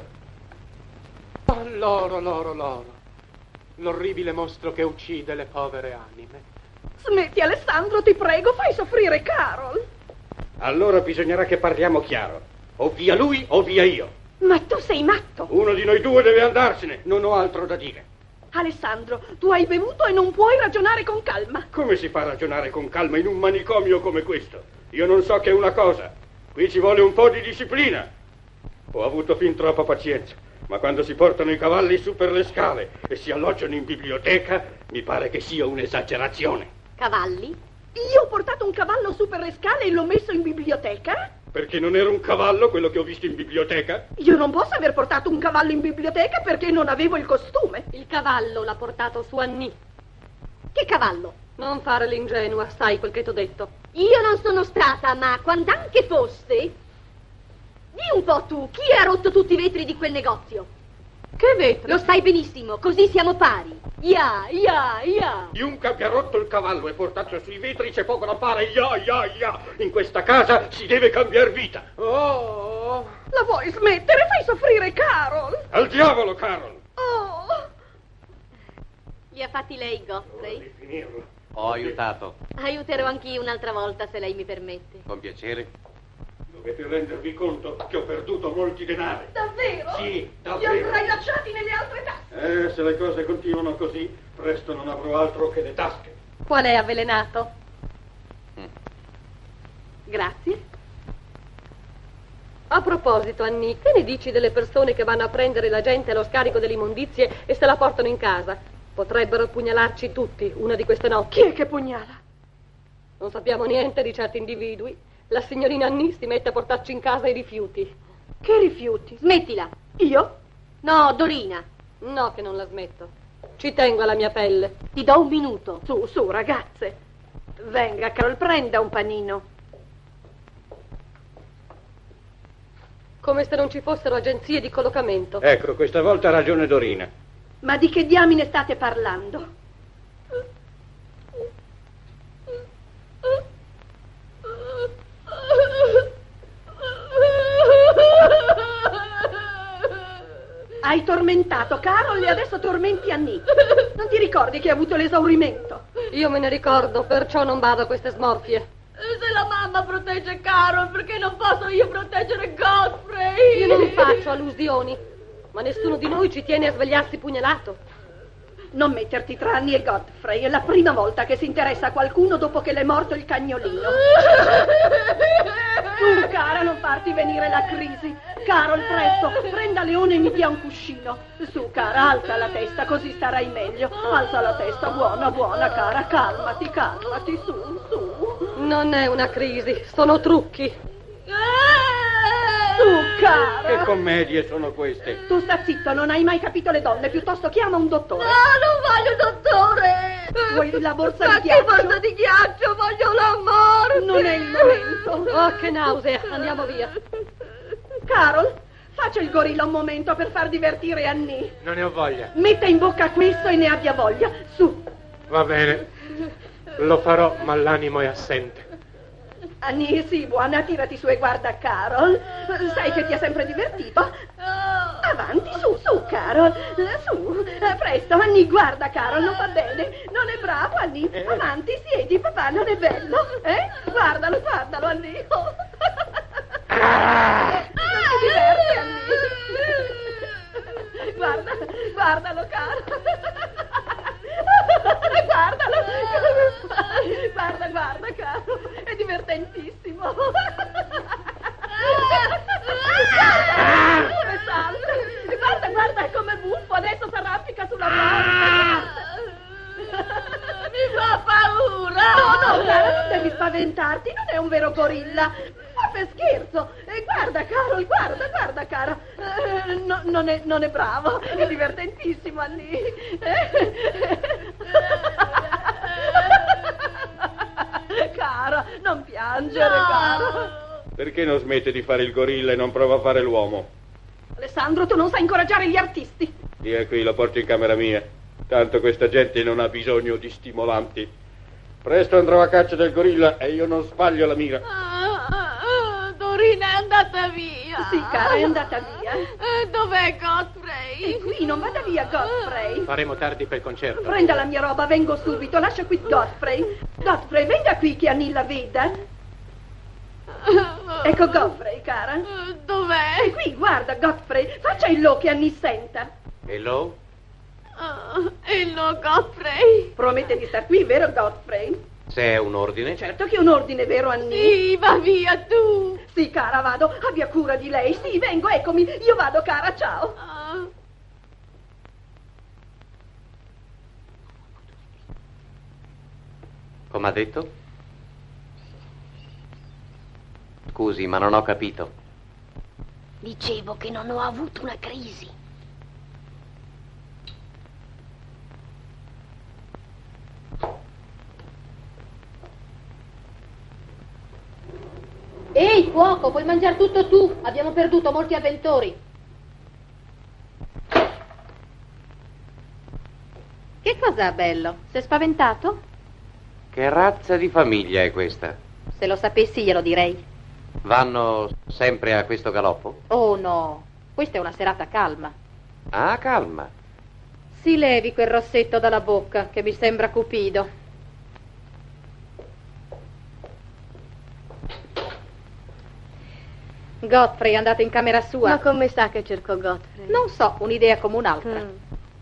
Oh, l'oro, l'oro, l'oro. L'orribile mostro che uccide le povere anime. Smetti, Alessandro, ti prego, fai soffrire Carol. Allora bisognerà che parliamo chiaro. O via lui o via io. Ma tu sei matto. Uno di noi due deve andarsene. Non ho altro da dire. Alessandro, tu hai bevuto e non puoi ragionare con calma. Come si fa a ragionare con calma in un manicomio come questo? Io non so che è una cosa. Qui ci vuole un po' di disciplina. Ho avuto fin troppa pazienza, ma quando si portano i cavalli su per le scale e si alloggiano in biblioteca, mi pare che sia un'esagerazione. Cavalli? Io ho portato un cavallo su per le scale e l'ho messo in biblioteca? Perché non era un cavallo quello che ho visto in biblioteca? Io non posso aver portato un cavallo in biblioteca perché non avevo il costume. Il cavallo l'ha portato su Annie. Che cavallo? Non fare l'ingenua, sai quel che t'ho detto. Io non sono stata, ma quand'anche fosse... Di un po' tu, chi ha rotto tutti i vetri di quel negozio? Che vetri? Lo sai benissimo, così siamo pari. Ya, ya, ya. Chiunque abbia rotto il cavallo e portato sui vetri c'è poco da fare. Ya, ya, ya. In questa casa si deve cambiare vita. Oh! La vuoi smettere? Fai soffrire Carol. Al diavolo, Carol. Oh! Li ha fatti lei, Godfrey? Finirlo. Ho aiutato. Aiuterò anch'io un'altra volta, se lei mi permette. Con piacere. Dovete rendervi conto che ho perduto molti denari. Davvero? Sì, davvero. Li avrai lasciati nelle altre tasche. Eh, se le cose continuano così, presto non avrò altro che le tasche. Qual è avvelenato? Mm. Grazie. A proposito, Annie, che ne dici delle persone che vanno a prendere la gente allo scarico delle immondizie e se la portano in casa? Potrebbero pugnalarci tutti una di queste notti. Chi è che pugnala? Non sappiamo niente di certi individui. La signorina Annie si mette a portarci in casa i rifiuti. Che rifiuti? Smettila. Io? No, Dorina. No, che non la smetto. Ci tengo alla mia pelle. Ti do un minuto. Su, su, ragazze. Venga, Carol, prenda un panino. Come se non ci fossero agenzie di collocamento. Ecco, questa volta ha ragione Dorina. Ma di che diamine state parlando? Hai tormentato Carol e adesso tormenti Annie. Non ti ricordi che hai avuto l'esaurimento? Io me ne ricordo, perciò non vado a queste smorfie. Se la mamma protegge Carol, perché non posso io proteggere Godfrey? Io non faccio allusioni, ma nessuno di noi ci tiene a svegliarsi pugnalato. Non metterti tra Annie e Godfrey, è la prima volta che si interessa a qualcuno dopo che le è morto il cagnolino. Tu, cara, non farti venire la crisi. Carol, presto, prenda Leone e mi dia un cuscino. Su, cara, alza la testa, così starai meglio. Alza la testa, buona, buona, cara, calmati, calmati, su, su. Non è una crisi, sono trucchi. Su, cara. Che commedie sono queste? Tu sta zitto, non hai mai capito le donne, piuttosto chiama un dottore. No, non voglio dottore! Vuoi la borsa Ma di ghiaccio? che borsa di ghiaccio? Voglio la morte! Non è il momento. Oh, che nausea, andiamo via. Carol, faccia il gorilla un momento per far divertire Annie. Non ne ho voglia. Metta in bocca questo e ne abbia voglia. Su. Va bene, lo farò, ma l'animo è assente. Annie, sì, buona, tirati su e guarda Carol. Sai che ti ha sempre divertito? Avanti, su, su, Carol. Su, presto, Annie, guarda Carol, non va bene. Non è bravo, Annie. Avanti, siedi, papà, non è bello. Eh? Guardalo, guardalo, Annie. Oh. Non ti diverti, Annie? Guarda, guardalo, Carol. Guardalo. Guarda, guarda, caro. È divertentissimo. Come salta. Guarda, guarda, è come buffo. Adesso si arrampica sulla porta. Mi fa paura. No, no, cara, non devi spaventarti. Non è un vero gorilla. Ma per scherzo. E guarda, Carol, guarda, guarda, cara. Eh, no, non, è, non è bravo. È divertentissimo, Annie. Cara, non piangere, no. Cara. Perché non smette di fare il gorilla e non prova a fare l'uomo? Alessandro, tu non sai incoraggiare gli artisti. Via qui, lo porto in camera mia. Tanto questa gente non ha bisogno di stimolanti. Presto andrò a caccia del gorilla e io non sbaglio la mira. Ah, ah, ah, Dorina è andata via. Sì, cara, è andata via. Eh, dov'è Godfrey? È qui, non vada via, Godfrey. Faremo tardi per il concerto. Prenda la mia roba, vengo subito. Lascia qui Godfrey. Godfrey, venga qui che Annie la veda. Ecco Godfrey, cara. Dov'è? È qui, guarda, Godfrey. Faccia il lo che Annie senta. Hello? Oh, hello, Godfrey. Promette di star qui, vero, Godfrey? Se è un ordine? Certo che è un ordine, vero, Annie? Sì, va via tu. Sì, cara, vado. Abbia cura di lei. Sì, vengo, eccomi. Io vado, cara, ciao. Oh. Come ha detto? Scusi, ma non ho capito. Dicevo che non ho avuto una crisi. Ehi, cuoco, puoi mangiare tutto tu. Abbiamo perduto molti avventori. Che cos'ha, bello? Sei spaventato? Che razza di famiglia è questa? Se lo sapessi glielo direi. Vanno sempre a questo galoppo? Oh no, questa è una serata calma. Ah, calma. Si levi quel rossetto dalla bocca, che mi sembra cupido. Godfrey è andato in camera sua. Ma come sa che cerco Godfrey? Non so, un'idea come un'altra. Mm.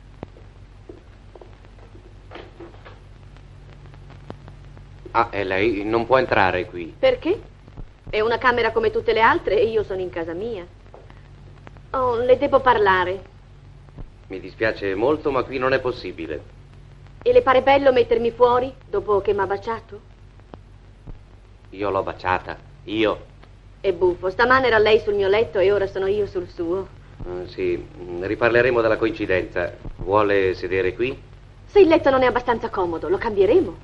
Ah, e lei non può entrare qui. Perché? È una camera come tutte le altre e io sono in casa mia. Oh, le devo parlare. Mi dispiace molto, ma qui non è possibile. E le pare bello mettermi fuori dopo che mi ha baciato? Io l'ho baciata. Io. È buffo. Stamane era lei sul mio letto e ora sono io sul suo. Uh, sì, riparleremo della coincidenza. Vuole sedere qui? Se il letto non è abbastanza comodo, lo cambieremo.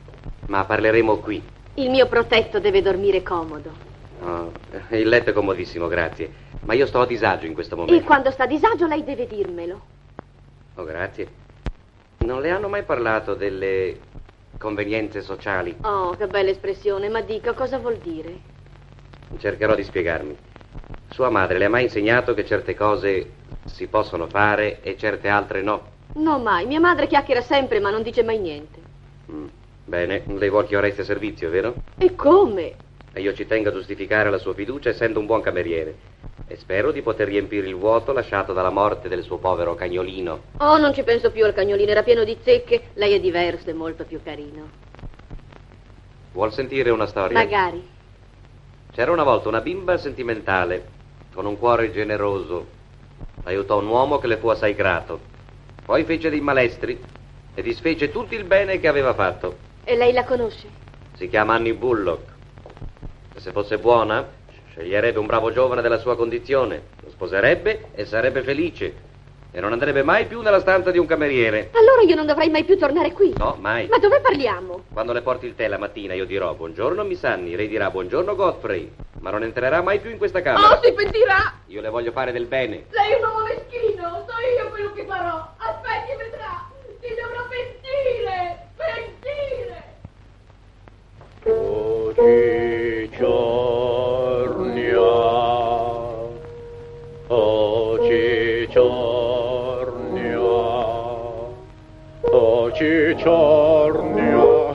Ma parleremo qui. Il mio protetto deve dormire comodo. Oh, il letto è comodissimo, grazie. Ma io sto a disagio in questo momento. E quando sta a disagio lei deve dirmelo. Oh, grazie. Non le hanno mai parlato delle convenienze sociali? Oh, che bella espressione, ma dica, cosa vuol dire? Cercherò di spiegarmi. Sua madre le ha mai insegnato che certe cose si possono fare e certe altre no? No, mai. Mia madre chiacchiera sempre, ma non dice mai niente. Mm. Bene, lei vuol che io resti a servizio, vero? E come? E io ci tengo a giustificare la sua fiducia essendo un buon cameriere. E spero di poter riempire il vuoto lasciato dalla morte del suo povero cagnolino. Oh, non ci penso più al cagnolino, era pieno di zecche. Lei è diverso, è molto più carino. Vuol sentire una storia? Magari. C'era una volta una bimba sentimentale, con un cuore generoso. Aiutò un uomo che le fu assai grato. Poi fece dei malestri e disfece tutto il bene che aveva fatto. E lei la conosce? Si chiama Annie Bullock. E se fosse buona, sceglierebbe un bravo giovane della sua condizione, lo sposerebbe e sarebbe felice. E non andrebbe mai più nella stanza di un cameriere. Allora io non dovrei mai più tornare qui? No, mai. Ma dove parliamo? Quando le porti il tè la mattina io dirò buongiorno Miss Annie, lei dirà buongiorno Godfrey, ma non entrerà mai più in questa camera. Oh, si pentirà! Io le voglio fare del bene. Lei è un uomo meschino, so io quello che farò. Aspetti, vedrà. Si dovrà pentire, pentire. Oggi giornia, oggi giornia, oggi giornia,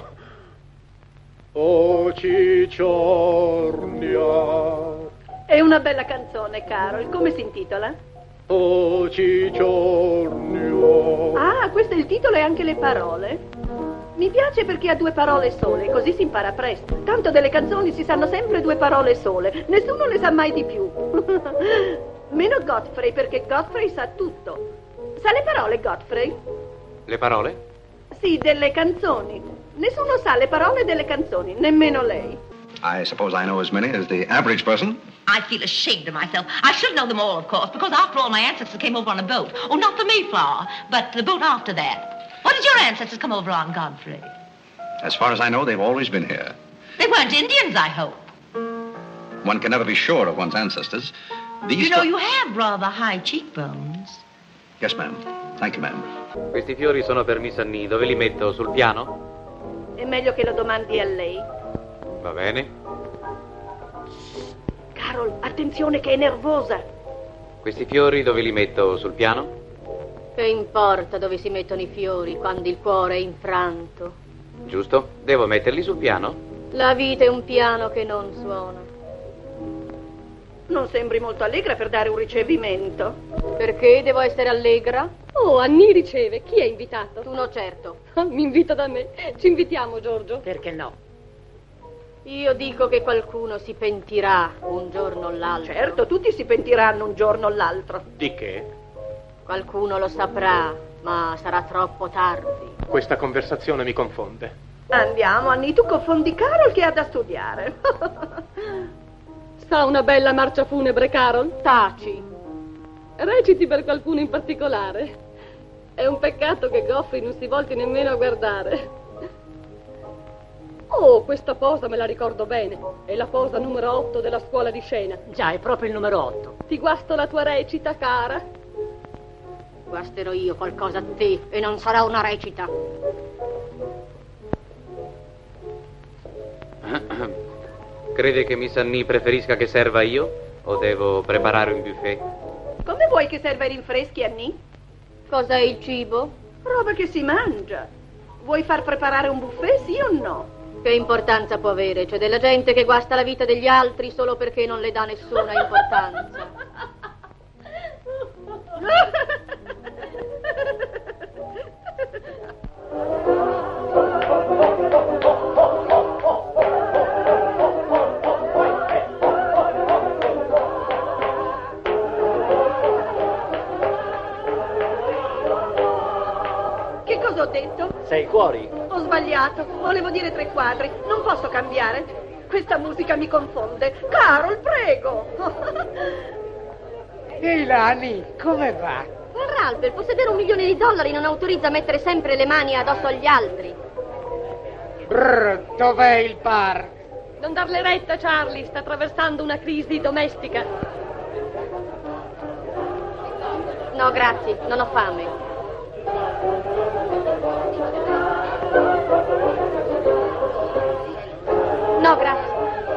oggi giornia. È una bella canzone, Carol. Come si intitola? Oggi giornia. Ah, questo è il titolo e anche le parole. Mi piace perché ha due parole sole, così si impara presto. Tanto delle canzoni si sanno sempre due parole sole, nessuno le sa mai di più. Meno Godfrey, perché Godfrey sa tutto. Sa le parole, Godfrey? Le parole? Sì, delle canzoni. Nessuno sa le parole delle canzoni, nemmeno lei. I suppose I know as many as the average person. I feel ashamed of myself. I should know them all, of course, because after all, my ancestors came over on a boat. Oh, not the Mayflower, but the boat after that. What did your ancestors come over on, Godfrey? As far as I know, they've always been here. They weren't Indians, I hope. One can never be sure of one's ancestors. These You know, you have rather high cheekbones. Yes, ma'am. Thank you, ma'am. Questi fiori sono per Miss Annie, dove li metto? Sul piano? È meglio che lo domandi a lei. Va bene. Carol, attenzione che è nervosa. Questi fiori dove li metto? Sul piano? Che importa dove si mettono i fiori quando il cuore è infranto? Giusto? Devo metterli sul piano? La vita è un piano che non suona. Non sembri molto allegra per dare un ricevimento. Perché devo essere allegra? Oh, Annie riceve. Chi è invitato? Tu no, certo. Mi invita da me. Ci invitiamo, Giorgio. Perché no? Io dico che qualcuno si pentirà un giorno o l'altro. Certo, tutti si pentiranno un giorno o l'altro. Di che? Qualcuno lo saprà, ma sarà troppo tardi. Questa conversazione mi confonde. Andiamo, Annie, tu confondi Carol che ha da studiare. Sa una bella marcia funebre, Carol? Taci. Reciti per qualcuno in particolare. È un peccato che Godfrey non si volti nemmeno a guardare. Oh, questa posa me la ricordo bene. È la posa numero otto della scuola di scena. Già, è proprio il numero otto. Ti guasto la tua recita, cara. Guasterò io qualcosa a te e non sarà una recita. Crede che Miss Annie preferisca che serva io? O devo preparare un buffet? Come vuoi che serva i rinfreschi, Annie? Cos'è il cibo? Roba che si mangia. Vuoi far preparare un buffet, sì o no? Che importanza può avere? C'è della gente che guasta la vita degli altri solo perché non le dà nessuna importanza. Che cosa ho detto? Sei fuori. Ho sbagliato, volevo dire tre quadri. Non posso cambiare. Questa musica mi confonde. Carol, prego. Ehi, Lani, come va? Ma Ralph, il possedere un milione di dollari non autorizza a mettere sempre le mani addosso agli altri. Brr, dov'è il bar? Non darle retta, Charlie, sta attraversando una crisi domestica. No, grazie, non ho fame. No, grazie.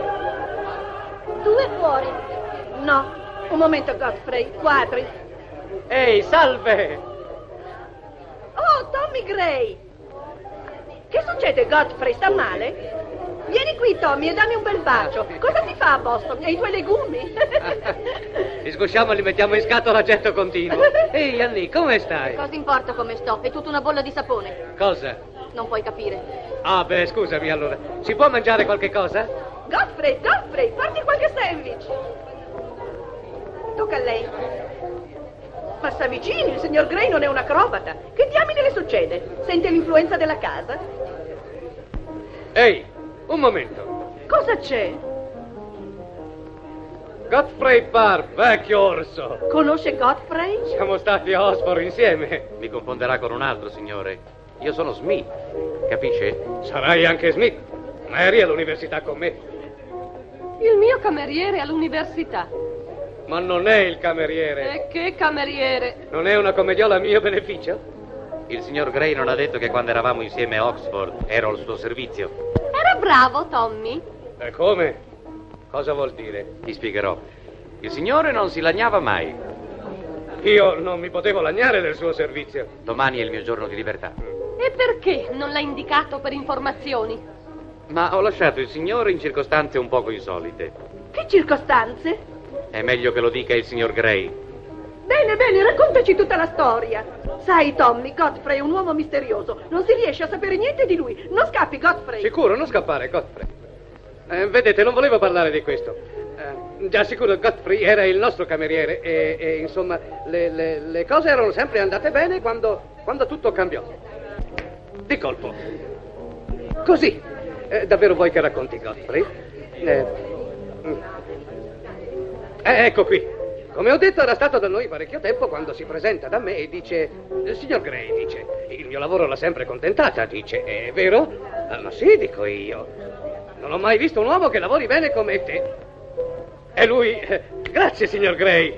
Due fuori. No, un momento, Godfrey. Quadri. Ehi, salve! Oh, Tommy Gray! Che succede, Godfrey? Sta male? Vieni qui, Tommy, e dammi un bel bacio. Cosa si fa a Boston? E i tuoi legumi? Li sgusciamo e li mettiamo in scatola a getto continuo. Ehi, Annie, come stai? Cosa importa come sto? È tutta una bolla di sapone. Cosa? Non puoi capire. Ah, beh, scusami allora. Si può mangiare qualche cosa? Godfrey, Godfrey, porti qualche sandwich. Tocca a lei. Ma s'avvicini, il signor Gray non è un acrobata. Che diamine le succede? Sente l'influenza della casa? Ehi, un momento. Cosa c'è? Godfrey Parr, vecchio orso. Conosce Godfrey? Siamo stati a Oxford insieme. Mi confonderà con un altro, signore. Io sono Smith, capisce? Sarai anche Smith. Ma eri all'università con me. Il mio cameriere all'università. Ma non è il cameriere. E che cameriere? Non è una commediola a mio beneficio? Il signor Gray non ha detto che quando eravamo insieme a Oxford ero al suo servizio. Era bravo, Tommy. E come? Cosa vuol dire? Ti spiegherò. Il signore non si lagnava mai. Io non mi potevo lagnare del suo servizio. Domani è il mio giorno di libertà. E perché non l'ha indicato per informazioni? Ma ho lasciato il signore in circostanze un poco insolite. Che circostanze? È meglio che lo dica il signor Gray. Bene, bene, raccontaci tutta la storia. Sai, Tommy, Godfrey è un uomo misterioso. Non si riesce a sapere niente di lui. Non scappi, Godfrey. Sicuro, non scappare, Godfrey. Eh, vedete, non volevo parlare di questo. Eh, già sicuro, Godfrey era il nostro cameriere e, e insomma, le, le, le cose erano sempre andate bene quando, quando tutto cambiò. Di colpo. Così. Eh, davvero vuoi che racconti, Godfrey? Eh, eh, ecco qui. Come ho detto, era stato da noi parecchio tempo quando si presenta da me e dice... Il signor Gray dice, il mio lavoro l'ha sempre contentata, dice, è vero? Ah, ma sì, dico io. Non ho mai visto un uomo che lavori bene come te. E lui... Eh, grazie, signor Gray.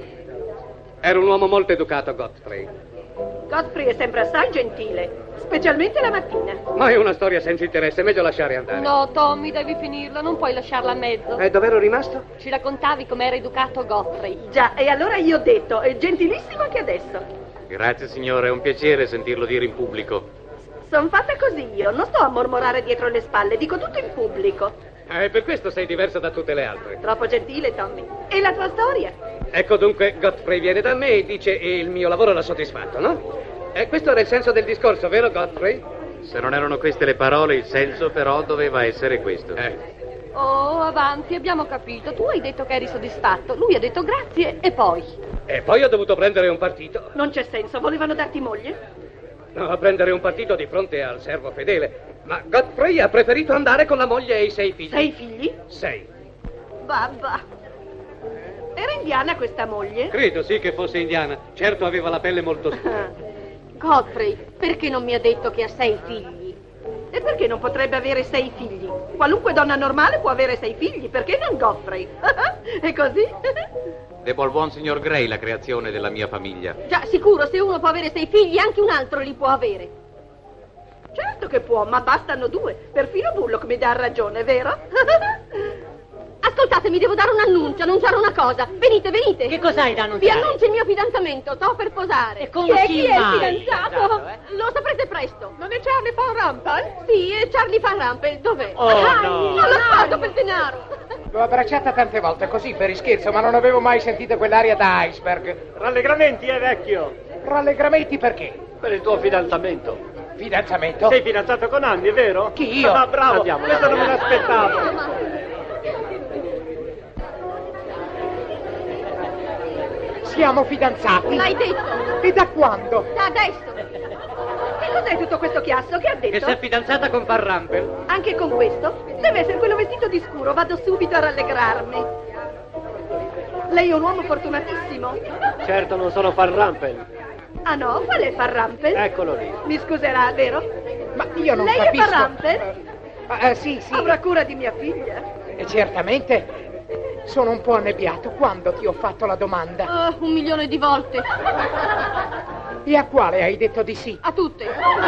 Era un uomo molto educato, Godfrey. Godfrey è sempre assai gentile, specialmente la mattina. Ma è una storia senza interesse, è meglio lasciare andare. No, Tommy, devi finirla, non puoi lasciarla a mezzo. E dove ero rimasto? Ci raccontavi com'era educato Godfrey. Già, e allora io ho detto, è gentilissimo anche adesso. Grazie, signore, è un piacere sentirlo dire in pubblico. Sono fatta così io, non sto a mormorare dietro le spalle, dico tutto in pubblico. E eh, per questo sei diversa da tutte le altre. Troppo gentile, Tommy. E la tua storia? Ecco dunque, Godfrey viene da me e dice il mio lavoro l'ha soddisfatto, no? E questo era il senso del discorso, vero, Godfrey? Se non erano queste le parole, il senso però doveva essere questo. Eh. Oh, avanti, abbiamo capito. Tu hai detto che eri soddisfatto, lui ha detto grazie e poi? E poi ho dovuto prendere un partito. Non c'è senso, volevano darti moglie? No, a prendere un partito di fronte al servo fedele. Ma Godfrey ha preferito andare con la moglie e i sei figli. Sei figli? Sei. Babba. Era indiana questa moglie? Credo sì che fosse indiana. Certo aveva la pelle molto scura. Godfrey, perché non mi ha detto che ha sei figli? E perché non potrebbe avere sei figli? Qualunque donna normale può avere sei figli, perché non Godfrey? È così? Debbo al buon signor Gray la creazione della mia famiglia. Già, sicuro, se uno può avere sei figli, anche un altro li può avere. Certo che può, ma bastano due. Perfino Bullock mi dà ragione, vero? Ascoltate, mi devo dare un annuncio, annunciare una cosa. Venite, venite. Che cos'hai da Vi annunciare? annuncio il mio fidanzamento, sto per posare. E con chi è, chi chi è il mai? fidanzato? Eh? Lo saprete presto. Non è Charlie Van Rampel? Sì, è Charlie Van Rampel, dov'è? Oh, ah, no. Non l'ho fatto per denaro. L'ho abbracciata tante volte così per scherzo, ma non avevo mai sentito quell'aria da iceberg. Rallegramenti, eh, vecchio. Rallegramenti perché? Per il tuo fidanzamento. Fidanzamento? Sei fidanzato con Andy, vero? Chi, io? Ah, bravo. Andiamo. Questo non me l'aspettavo. Siamo fidanzati. L'hai detto. E da quando? Da adesso. Che cos'è tutto questo chiasso? Che ha detto? Che sei fidanzata con Van Rampel. Anche con questo? Deve essere quello vestito di scuro, vado subito a rallegrarmi. Lei è un uomo fortunatissimo. Certo, non sono Van Rampel. Ah no, qual è Farrampel? Eccolo lì. Mi scuserà, vero? Ma io non Lei capisco. è Farrampel? Ah, eh, sì, sì. Avrà cura di mia figlia. Eh, certamente. Sono un po' annebbiato quando ti ho fatto la domanda. Oh, un milione di volte. E a quale hai detto di sì? A tutte.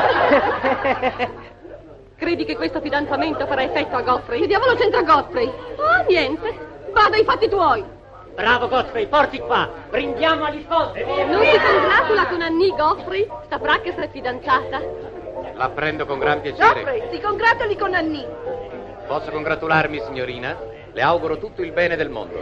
Credi che questo fidanzamento farà effetto a Godfrey? Che diavolo c'entra Godfrey? Oh, niente. Vada ai fatti tuoi. Bravo Godfrey, porti qua. Brindiamo agli sposi. Non si congratula con Annie Godfrey? Sta per essere fidanzata. La prendo con gran piacere. Godfrey, si congratuli con Annie. Posso congratularmi, signorina? Le auguro tutto il bene del mondo.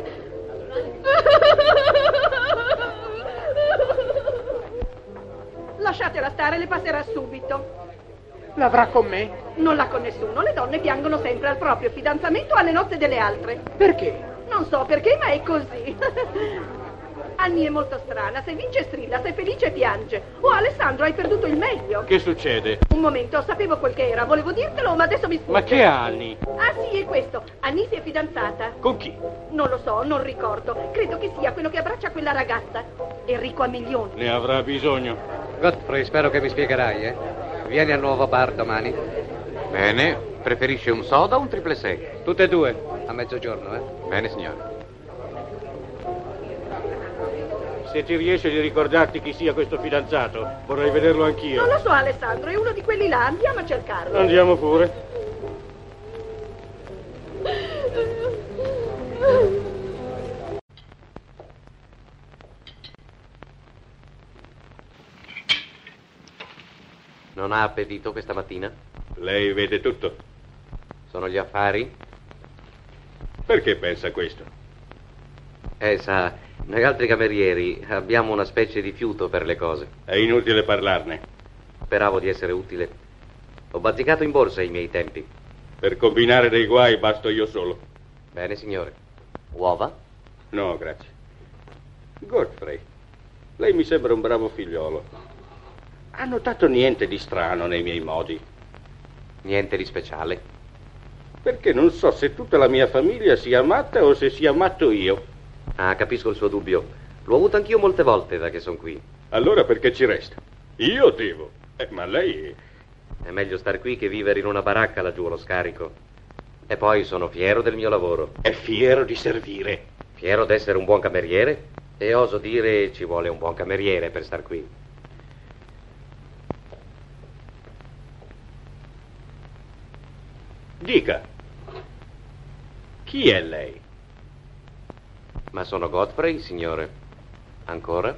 Lasciatela stare, le passerà subito. L'avrà con me? Non l'ha con nessuno, le donne piangono sempre al proprio fidanzamento o alle nozze delle altre. Perché? Non so perché, ma è così. Annie è molto strana, se vince strilla, se è felice piange. Oh, Alessandro, hai perduto il meglio. Che succede? Un momento, sapevo quel che era, volevo dirtelo, ma adesso mi sfugge. Ma che ha Annie? Ah sì, è questo. Annie si è fidanzata. Con chi? Non lo so, non ricordo. Credo che sia quello che abbraccia quella ragazza. Enrico a milioni. Ne avrà bisogno. Godfrey, spero che mi spiegherai, eh? Vieni al nuovo bar domani. Bene. Preferisce un soda o un triple sec? Tutte e due, a mezzogiorno, eh? Bene, signore. Se ti riesce di ricordarti chi sia questo fidanzato, vorrei vederlo anch'io. Non lo so, Alessandro, è uno di quelli là, andiamo a cercarlo. Andiamo pure. Non ha appetito questa mattina? Lei vede tutto. Sono gli affari? Perché pensa questo? Eh, sa, noi altri camerieri abbiamo una specie di fiuto per le cose. È inutile parlarne. Speravo di essere utile. Ho bazzicato in borsa i miei tempi. Per combinare dei guai basto io solo. Bene, signore. Uova? No, grazie. Godfrey, lei mi sembra un bravo figliolo. Ha notato niente di strano nei miei modi? Niente di speciale. Perché non so se tutta la mia famiglia sia matta o se sia matto io. Ah, capisco il suo dubbio. L'ho avuto anch'io molte volte da che sono qui. Allora perché ci resta? Io devo. Eh, ma lei... È meglio star qui che vivere in una baracca laggiù allo scarico. E poi sono fiero del mio lavoro. È fiero di servire. Fiero d'essere un buon cameriere. E oso dire ci vuole un buon cameriere per star qui. Dica. Chi è lei? Ma sono Godfrey, signore. Ancora?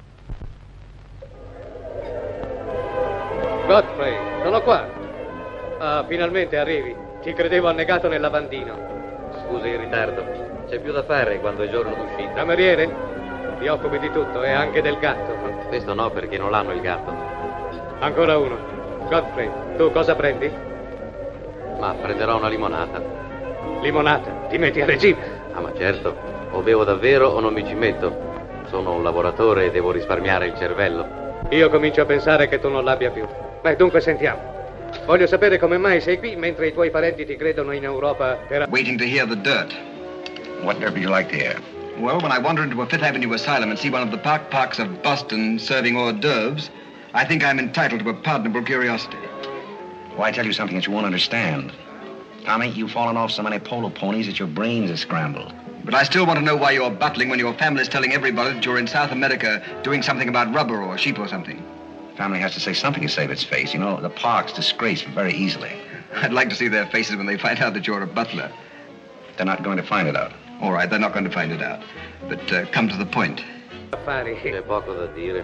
Godfrey, sono qua. Ah, finalmente arrivi. Ti credevo annegato nel lavandino. Scusi il ritardo. C'è più da fare quando è giorno d'uscita. Cameriere? Ti occupi di tutto e anche del gatto. Questo no, perché non l'hanno il gatto. Ancora uno. Godfrey, tu cosa prendi? Ma prenderò una limonata. Limonata? Ti metti a regime? Ah, ma certo. O bevo davvero o non mi ci metto. Sono un lavoratore e devo risparmiare il cervello. Io comincio a pensare che tu non l'abbia più. Beh, dunque sentiamo. Voglio sapere come mai sei qui mentre i tuoi parenti ti credono in Europa per... Waiting to hear the dirt. What dirt would you like to hear? Well, when I wander into a Fifth Avenue asylum and see one of the Park Parks of Boston serving hors d'oeuvres, I think I'm entitled to a pardonable curiosity. Why, I tell you something that you won't understand. Tommy, you've fallen off so many polo ponies that your brains are scrambled. But I still want to know why you're battling when your family's telling everybody that you're in South America doing something about rubber or sheep or something. Family has to say something to save its face. You know, the Parks disgrace very easily. I'd like to see their faces when they find out that you're a butler. They're not going to find it out. All right, they're not going to find it out. But uh, come to the point. Affari. C'è poco da dire.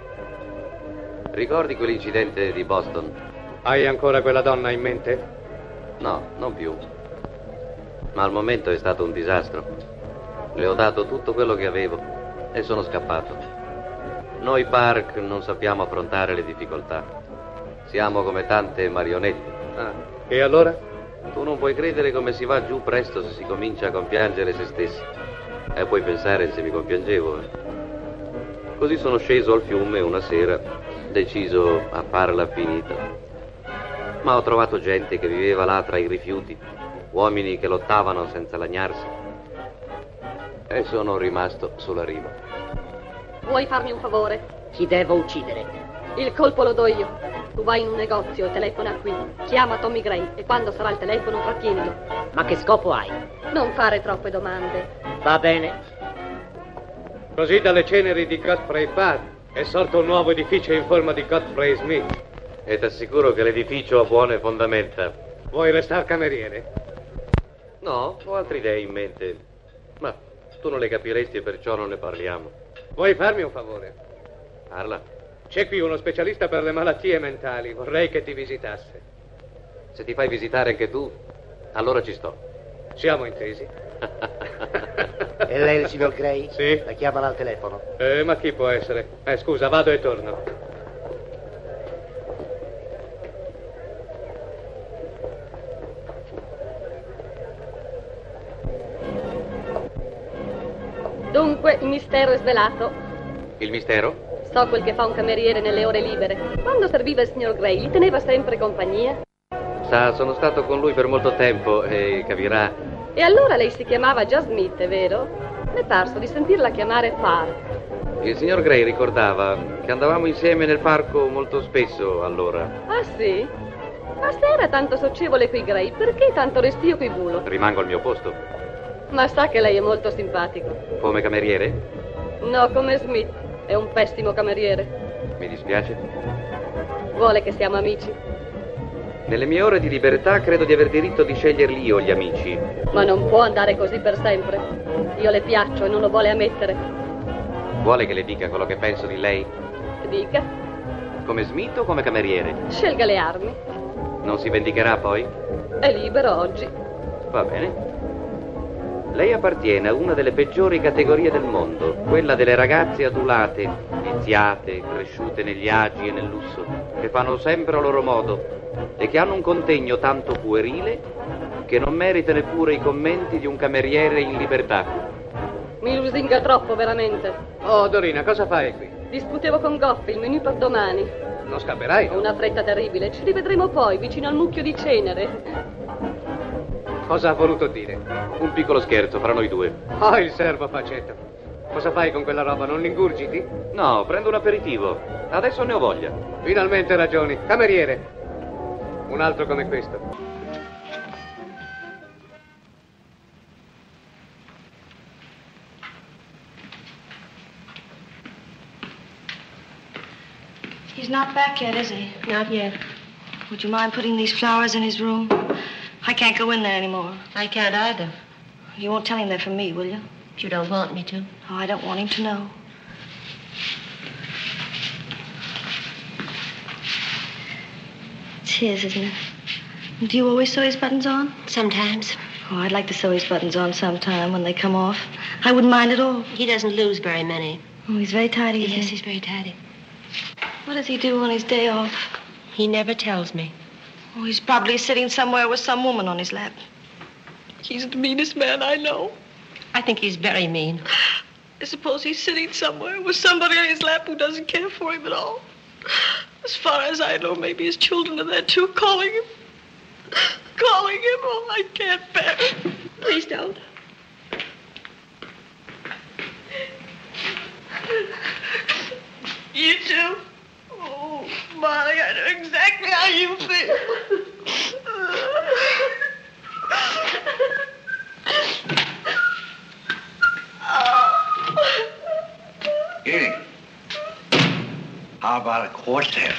Ricordi quell'incidente di Boston? Hai ancora quella donna in mente? No, non più. Ma al momento è stato un disastro. Le ho dato tutto quello che avevo e sono scappato. Noi Park non sappiamo affrontare le difficoltà. Siamo come tante marionette. Ah, e allora? Tu non puoi credere come si va giù presto se si comincia a compiangere se stessi. E puoi pensare se mi compiangevo. Eh? Così sono sceso al fiume una sera, deciso a farla finita. Ma ho trovato gente che viveva là tra i rifiuti, uomini che lottavano senza lagnarsi. E sono rimasto sulla riva. Vuoi farmi un favore? Chi devo uccidere? Il colpo lo do io. Tu vai in un negozio e telefona qui. Chiama Tommy Gray e quando sarà il telefono trattienilo. Ma che scopo hai? Non fare troppe domande. Va bene. Così dalle ceneri di Godfrey Park è sorto un nuovo edificio in forma di Godfrey Smith. E ti assicuro che l'edificio ha buone fondamenta. Vuoi restare cameriere? No, ho altre idee in mente. Ma tu non le capiresti e perciò non ne parliamo. Vuoi farmi un favore? Parla. C'è qui uno specialista per le malattie mentali. Vorrei che ti visitasse. Se ti fai visitare anche tu, allora ci sto. Siamo intesi. E lei il signor Gray? Sì. La chiamano al telefono. Eh, ma chi può essere? Eh, scusa, vado e torno. Dunque, il mistero è svelato. Il mistero? So quel che fa un cameriere nelle ore libere. Quando serviva il signor Gray, gli teneva sempre compagnia? Sa, sono stato con lui per molto tempo e capirà. E allora lei si chiamava già Smith, è vero? M'è parso di sentirla chiamare Park. Il signor Gray ricordava che andavamo insieme nel parco molto spesso allora. Ah, sì? Ma se era tanto socievole qui Gray, perché tanto restio qui bulo? Rimango al mio posto. Ma sa che lei è molto simpatico. Come cameriere? No, come Smith. È un pessimo cameriere. Mi dispiace. Vuole che siamo amici? Nelle mie ore di libertà credo di aver diritto di sceglierli io gli amici. Ma non può andare così per sempre. Io le piaccio e non lo vuole ammettere. Vuole che le dica quello che penso di lei? Dica. Come Smith o come cameriere? Scelga le armi. Non si vendicherà poi? È libero oggi. Va bene. Lei appartiene a una delle peggiori categorie del mondo, quella delle ragazze adulate, viziate, cresciute negli agi e nel lusso, che fanno sempre a loro modo e che hanno un contegno tanto puerile che non merita neppure i commenti di un cameriere in libertà. Mi lusinga troppo, veramente. Oh, Dorina, cosa fai qui? Discutevo con Goffi il menù per domani. Non scapperai? Ho una fretta terribile. Ci rivedremo poi, vicino al mucchio di cenere. Cosa ha voluto dire? Un piccolo scherzo fra noi due. Oh, il servo Pacetto. Cosa fai con quella roba? Non l'ingurgiti? No, prendo un aperitivo. Adesso ne ho voglia. Finalmente ragioni. Cameriere. Un altro come questo. He's not back yet, is he? Not yet. Would you mind putting these flowers in his room? I can't go in there anymore. I can't either. You won't tell him they're from me, will you? If you don't want me to. Oh, I don't want him to know. It's his, isn't it? Do you always sew his buttons on? Sometimes. Oh, I'd like to sew his buttons on sometime when they come off. I wouldn't mind at all. He doesn't lose very many. Oh, he's very tidy, isn't Yes, he? he's very tidy. What does he do on his day off? He never tells me. Oh, he's probably sitting somewhere with some woman on his lap. He's the meanest man I know. I think he's very mean. I suppose he's sitting somewhere with somebody on his lap who doesn't care for him at all. As far as I know, maybe his children are there too, calling him. Calling him. Oh, I can't bear it. Please don't. You too? Oh, Molly, I know exactly how you feel. Here. How about a quartet?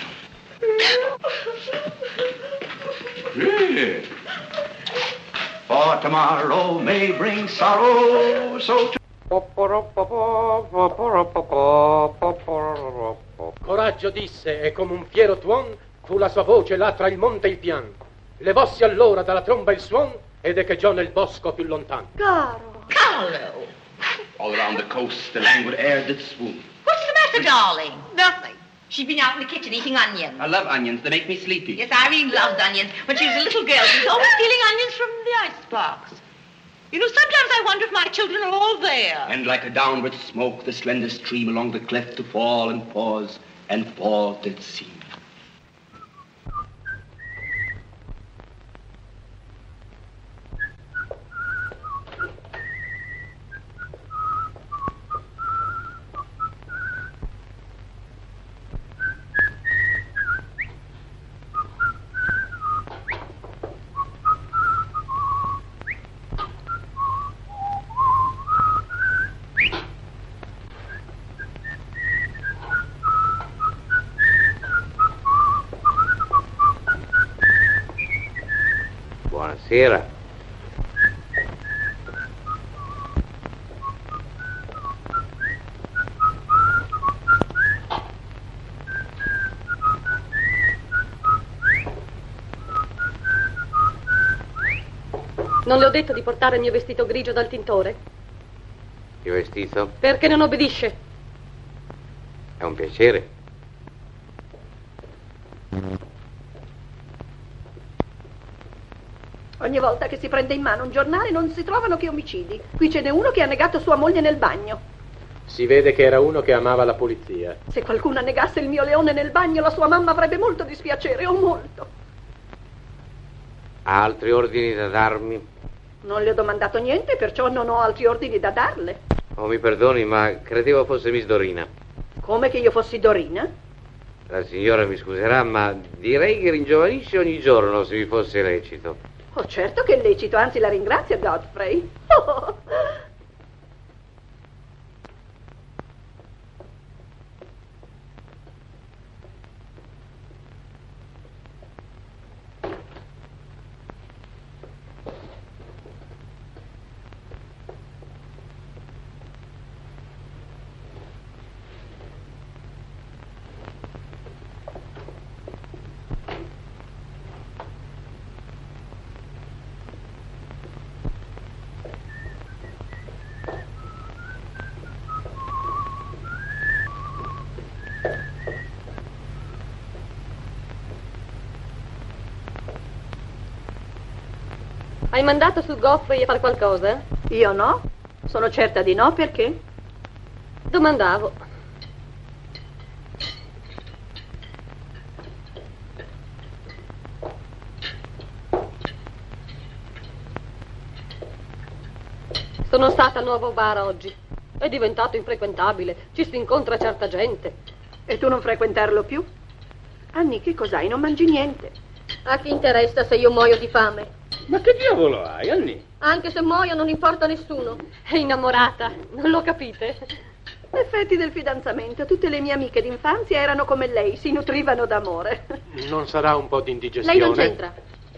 Yeah. For tomorrow may bring sorrow, so to... Coraggio disse, e come un fiero tuon fu la sua voce là tra il monte e il pian. Levossi allora dalla tromba il suon ed echeggiò nel bosco più lontan. Caro! Carlo! All around the coast, the languid air did swoon. What's the matter, darling? Nothing. She's been out in the kitchen eating onions. I love onions. They make me sleepy. Yes, Irene loves onions. When she was a little girl, she was always stealing onions from the icebox. You know, sometimes I wonder if my children are all there. And like a downward smoke, the slender stream along the cleft to fall and pause, and fall did seem. Buonasera. Non le ho detto di portare il mio vestito grigio dal tintore? Il vestito? Perché non obbedisce? È un piacere. Ogni volta che si prende in mano un giornale non si trovano che omicidi. Qui ce n'è uno che ha negato sua moglie nel bagno. Si vede che era uno che amava la pulizia. Se qualcuno negasse il mio leone nel bagno, la sua mamma avrebbe molto dispiacere, o molto. Ha altri ordini da darmi? Non le ho domandato niente, perciò non ho altri ordini da darle. Oh, mi perdoni, ma credevo fosse Miss Dorina. Come che io fossi Dorina? La signora mi scuserà, ma direi che ringiovanisce ogni giorno, se vi fosse lecito. Oh, certo che è lecito, anzi la ringrazio, Godfrey. Oh. Hai mandato su Godfrey a fare qualcosa? Io no. Sono certa di no, perché? Domandavo. Sono stata al nuovo bar oggi. È diventato infrequentabile. Ci si incontra certa gente. E tu non frequentarlo più? Anni, che cos'hai? Non mangi niente. A chi interessa se io muoio di fame? Ma che diavolo hai, Annie? Anche se muoio non importa a nessuno. È innamorata, non lo capite? Effetti del fidanzamento. Tutte le mie amiche d'infanzia erano come lei, si nutrivano d'amore. Non sarà un po' di indigestione? Lei non c'entra.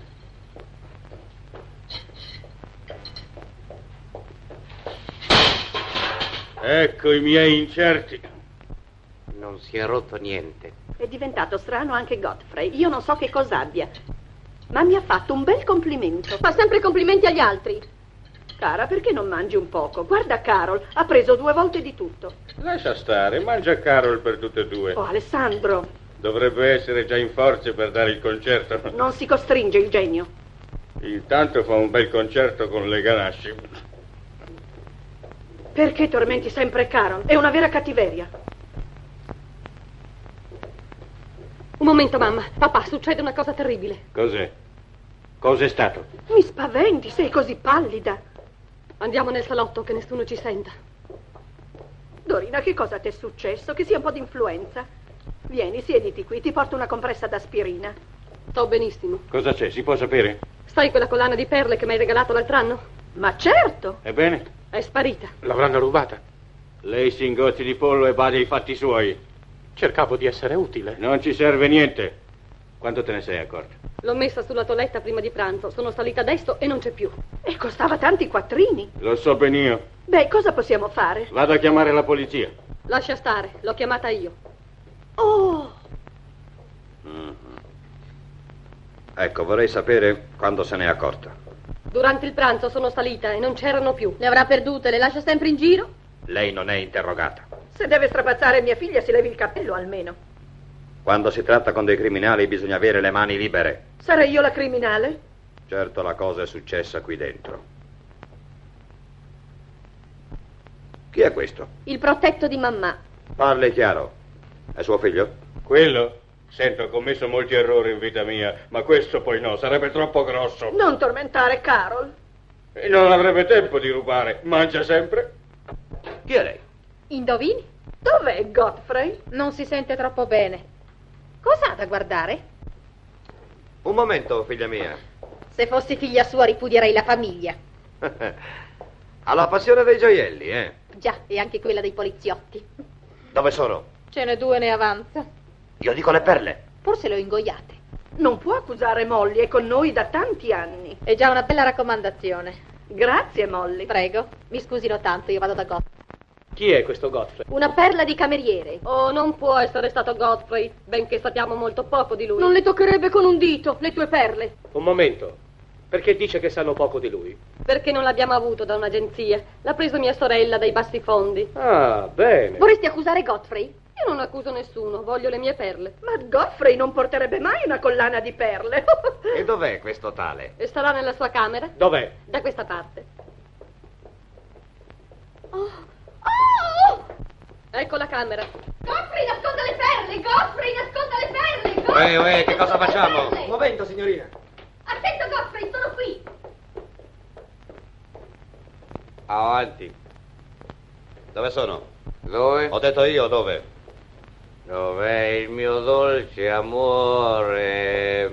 Ecco i miei incerti. Non si è rotto niente. È diventato strano anche Godfrey. Io non so che cosa abbia, ma mi ha fatto un bel complimento. Fa sempre complimenti agli altri. Cara, perché non mangi un poco? Guarda Carol, ha preso due volte di tutto. Lascia stare, mangia Carol per tutte e due. Oh, Alessandro. Dovrebbe essere già in forze per dare il concerto. Non si costringe il genio. Intanto fa un bel concerto con le ganasce. Perché tormenti sempre Carol? È una vera cattiveria. Un momento, mamma. Papà, succede una cosa terribile. Cos'è? Cos'è stato? Mi spaventi, sei così pallida. Andiamo nel salotto, che nessuno ci senta. Dorina, che cosa ti è successo? Che sia un po' di influenza. Vieni, siediti qui, ti porto una compressa d'aspirina. Sto benissimo. Cosa c'è? Si può sapere? Sai quella collana di perle che mi hai regalato l'altro anno? Ma certo! Ebbene? È sparita. L'avranno rubata. Lei si ingotti di pollo e bada ai fatti suoi. Cercavo di essere utile. Non ci serve niente. Quando te ne sei accorta? L'ho messa sulla toeletta prima di pranzo. Sono salita adesso e non c'è più. E costava tanti quattrini. Lo so benissimo. Beh, cosa possiamo fare? Vado a chiamare la polizia. Lascia stare, l'ho chiamata io. Oh! Mm-hmm. Ecco, vorrei sapere quando se n'è accorta. Durante il pranzo sono salita e non c'erano più. Le avrà perdute, le lascia sempre in giro? Lei non è interrogata. Se deve strapazzare mia figlia, si levi il cappello almeno. Quando si tratta con dei criminali bisogna avere le mani libere. Sarei io la criminale? Certo, la cosa è successa qui dentro. Chi è questo? Il protetto di mamma. Parli chiaro. È suo figlio? Quello? Sento, ho commesso molti errori in vita mia, ma questo poi no, sarebbe troppo grosso. Non tormentare Carol. E non avrebbe tempo di rubare. Mangia sempre. Chi è lei? Indovini? Dov'è Godfrey? Non si sente troppo bene. Cosa ha da guardare? Un momento, figlia mia. Se fossi figlia sua ripudierei la famiglia. Ha la passione dei gioielli, eh? Già, e anche quella dei poliziotti. Dove sono? Ce n'è due, ne avanza. Io dico le perle. Forse le ho ingoiate. Non può accusare Molly, è con noi da tanti anni. È già una bella raccomandazione. Grazie, Molly. Prego, mi scusino tanto, io vado da Godfrey. Chi è questo Godfrey? Una perla di cameriere. Oh, non può essere stato Godfrey, benché sappiamo molto poco di lui. Non le toccherebbe con un dito le tue perle. Un momento. Perché dice che sanno poco di lui? Perché non l'abbiamo avuto da un'agenzia. L'ha preso mia sorella dai bassi fondi. Ah, bene. Vorresti accusare Godfrey? Io non accuso nessuno, voglio le mie perle. Ma Godfrey non porterebbe mai una collana di perle. E dov'è questo tale? E starà nella sua camera? Dov'è? Da questa parte. Oh. Oh! Ecco la camera. Godfrey, nasconda le perle! Godfrey, nasconda le perle! Godfrey, Uè, uè, che cosa facciamo? perle! Un momento, signorina. Attento, Godfrey, sono qui! Avanti. Dove sono? Dove? Ho detto io, dove? Dov'è il mio dolce amore?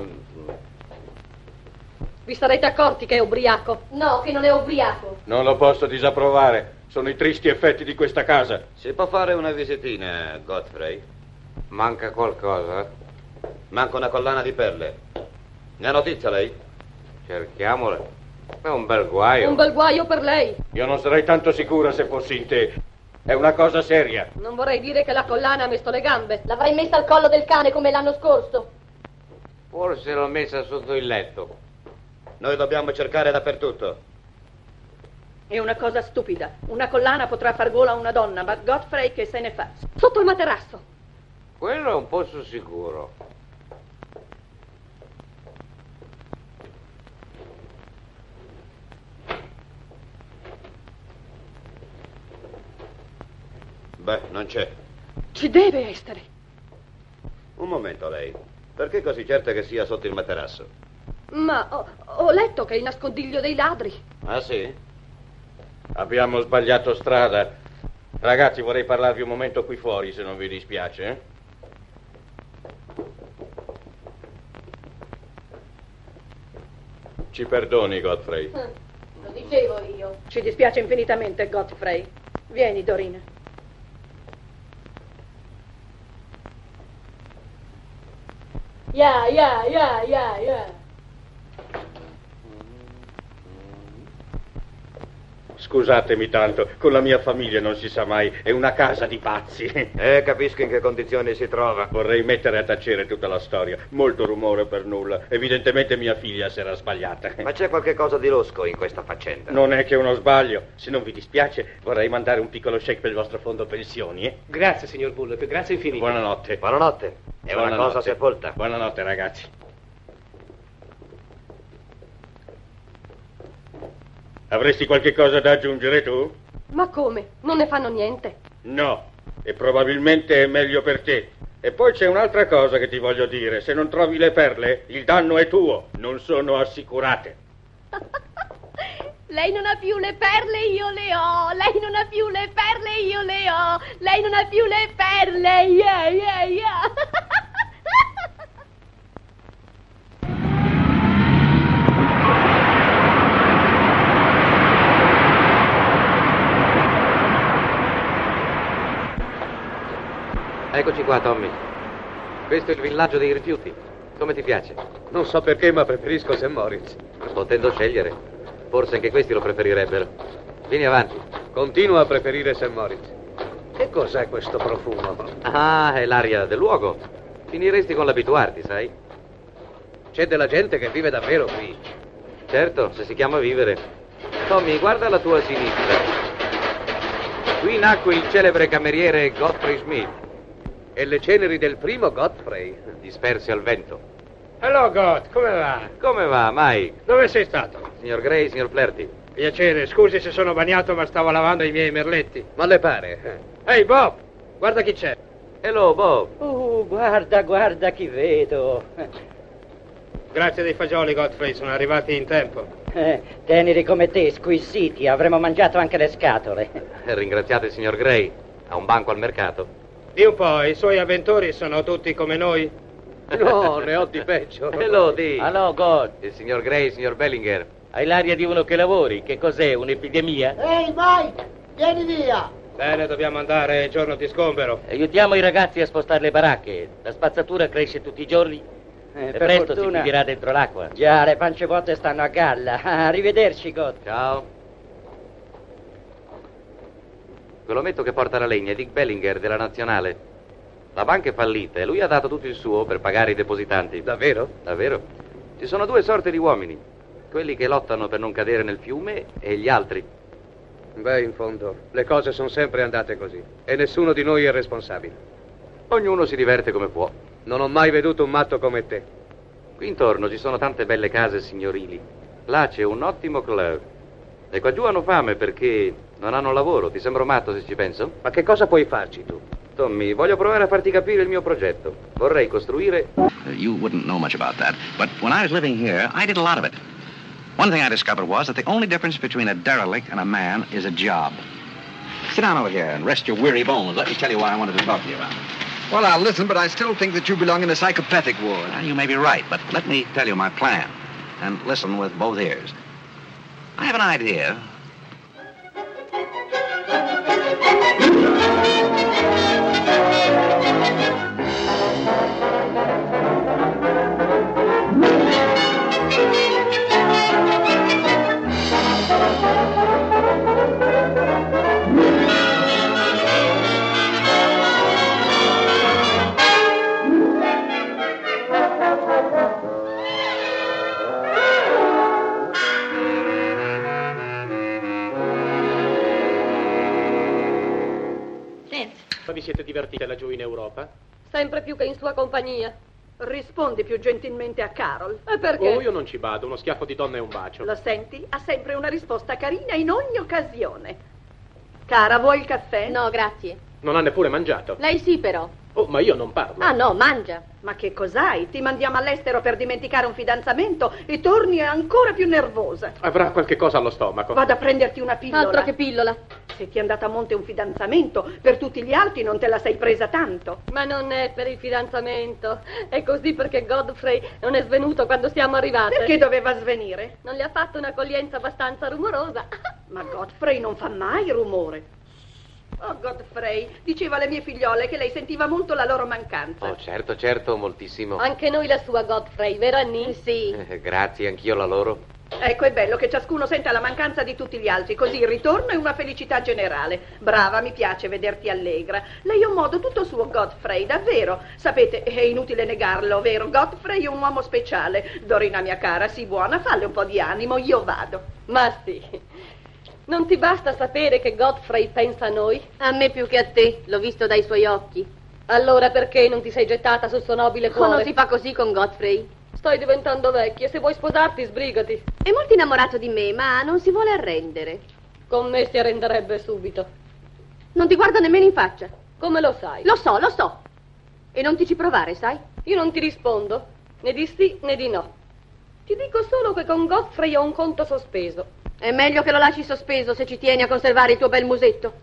Vi sarete accorti che è ubriaco? No, che non è ubriaco. Non lo posso disapprovare. Sono i tristi effetti di questa casa. Si può fare una visitina, Godfrey? Manca qualcosa? Manca una collana di perle. Ne ha notizia lei? Cerchiamola. È un bel guaio. Un bel guaio per lei. Io non sarei tanto sicura se fossi in te. È una cosa seria. Non vorrei dire che la collana ha messo le gambe. L'avrei messa al collo del cane come l'anno scorso. Forse l'ho messa sotto il letto. Noi dobbiamo cercare dappertutto. È una cosa stupida. Una collana potrà far gola a una donna, ma Godfrey che se ne fa? Sotto il materasso. Quello è un posto sicuro. Beh, non c'è. Ci deve essere. Un momento, lei. Perché così certa che sia sotto il materasso? Ma ho, ho letto che è il nascondiglio dei ladri. Ah, sì? Abbiamo sbagliato strada. Ragazzi, vorrei parlarvi un momento qui fuori, se non vi dispiace. Eh? Ci perdoni, Godfrey. Lo dicevo io. Ci dispiace infinitamente, Godfrey. Vieni, Dorina. Yeah, yeah, yeah, yeah, yeah. Scusatemi tanto, con la mia famiglia non si sa mai, è una casa di pazzi. Eh, capisco in che condizioni si trova. Vorrei mettere a tacere tutta la storia, molto rumore per nulla. Evidentemente mia figlia si era sbagliata. Ma c'è qualche cosa di losco in questa faccenda? Non è che uno sbaglio. Se non vi dispiace, vorrei mandare un piccolo check per il vostro fondo pensioni, eh? Grazie, signor Bullock, grazie infinite. Buonanotte. Buonanotte. È una Buonanotte. cosa sepolta. Buonanotte, ragazzi. Avresti qualche cosa da aggiungere tu? Ma come? Non ne fanno niente? No, e probabilmente è meglio per te. E poi c'è un'altra cosa che ti voglio dire. Se non trovi le perle, il danno è tuo. Non sono assicurate. Lei non ha più le perle, io le ho. Lei non ha più le perle, io le ho. Lei non ha più le perle. Yeah, yeah, yeah. Eccoci qua, Tommy. Questo è il villaggio dei rifiuti. Come ti piace? Non so perché, ma preferisco Saint Moritz. Potendo scegliere. Forse anche questi lo preferirebbero. Vieni avanti. Continuo a preferire Saint Moritz. Che cos'è questo profumo? Ah, è l'aria del luogo. Finiresti con l'abituarti, sai? C'è della gente che vive davvero qui. Certo, se si chiama vivere. Tommy, guarda alla tua sinistra. Qui nacque il celebre cameriere Godfrey Smith. E le ceneri del primo Godfrey? Dispersi al vento. Hello, God, come va? Come va, Mike? Dove sei stato? Signor Gray, signor Flaherty. Piacere, scusi se sono bagnato, ma stavo lavando i miei merletti. Ma le pare? Ehi, hey, Bob, guarda chi c'è. Hello, Bob. Oh, guarda, guarda chi vedo. Grazie dei fagioli, Godfrey, sono arrivati in tempo. Eh, teneri come te, squisiti, avremmo mangiato anche le scatole. Ringraziate il signor Gray. Ha un banco al mercato. Di un po', i suoi avventori sono tutti come noi? No, ne ho di peggio. Hello, di. Hello, God. Il signor Gray, il signor Bellinger. Hai l'aria di uno che lavori. Che cos'è, un'epidemia? Ehi, Mike, vieni via. Bene, dobbiamo andare, è giorno di sgombero. Aiutiamo i ragazzi a spostare le baracche. La spazzatura cresce tutti i giorni. Eh, E per presto fortuna. si finirà dentro l'acqua. Già, le pance vuote stanno a galla. Arrivederci, God. Ciao. Quell'ometto che porta la legna è Dick Bellinger della Nazionale. La banca è fallita e lui ha dato tutto il suo per pagare i depositanti. Davvero? Davvero. Ci sono due sorte di uomini. Quelli che lottano per non cadere nel fiume e gli altri. Beh, in fondo, le cose sono sempre andate così. E nessuno di noi è responsabile. Ognuno si diverte come può. Non ho mai veduto un matto come te. Qui intorno ci sono tante belle case signorili. Là c'è un ottimo club. E qua giù hanno fame perché non hanno lavoro. Ti sembro matto se ci penso? Ma che cosa puoi farci tu? Tommy, voglio provare a farti capire il mio progetto. Vorrei costruire... Uh, you wouldn't know much about that, but when I was living here, I did a lot of it. One thing I discovered was that the only difference between a derelict and a man is a job. Sit down over here and rest your weary bones. Let me tell you what I wanted to talk to you about. Well, I'll listen, but I still think that you belong in a psychopathic ward. Well, you may be right, but let me tell you my plan. And listen with both ears. I have an idea. Ma vi siete divertite laggiù in Europa? Sempre più che in sua compagnia. Rispondi più gentilmente a Carol. E perché? Oh, io non ci vado, uno schiaffo di donna e un bacio. Lo senti? Ha sempre una risposta carina in ogni occasione. Cara, vuoi il caffè? No, grazie. Non ha neppure mangiato. Lei sì, però. Oh, ma io non parlo. Ah, no, mangia. Ma che cos'hai? Ti mandiamo all'estero per dimenticare un fidanzamento e torni ancora più nervosa. Avrà qualche cosa allo stomaco. Vado a prenderti una pillola. Altro che pillola. Se ti è andata a monte un fidanzamento, per tutti gli altri non te la sei presa tanto. Ma non è per il fidanzamento. È così perché Godfrey non è svenuto quando siamo arrivate. Perché doveva svenire? Non le ha fatto un'accoglienza abbastanza rumorosa. Ma Godfrey non fa mai rumore. Oh, Godfrey, diceva alle mie figliole che lei sentiva molto la loro mancanza. Oh, certo, certo, moltissimo. Anche noi la sua, Godfrey, vero Annie? Sì. Eh, grazie, anch'io la loro. Ecco, è bello che ciascuno senta la mancanza di tutti gli altri, così il ritorno è una felicità generale. Brava, mi piace vederti allegra. Lei è un modo tutto suo, Godfrey, davvero. Sapete, è inutile negarlo, vero? Godfrey è un uomo speciale. Dorina, mia cara, sii buona, falle un po' di animo, io vado. Ma sì. Non ti basta sapere che Godfrey pensa a noi? A me più che a te, l'ho visto dai suoi occhi. Allora perché non ti sei gettata sul suo nobile Oh, cuore? non si fa così con Godfrey. Stai diventando vecchia, se vuoi sposarti sbrigati. È molto innamorato di me, ma non si vuole arrendere. Con me si arrenderebbe subito. Non ti guarda nemmeno in faccia. Come lo sai? Lo so, lo so. E non ti ci provare, sai? Io non ti rispondo, né di sì né di no. Ti dico solo che con Godfrey ho un conto sospeso. È meglio che lo lasci sospeso se ci tieni a conservare il tuo bel musetto.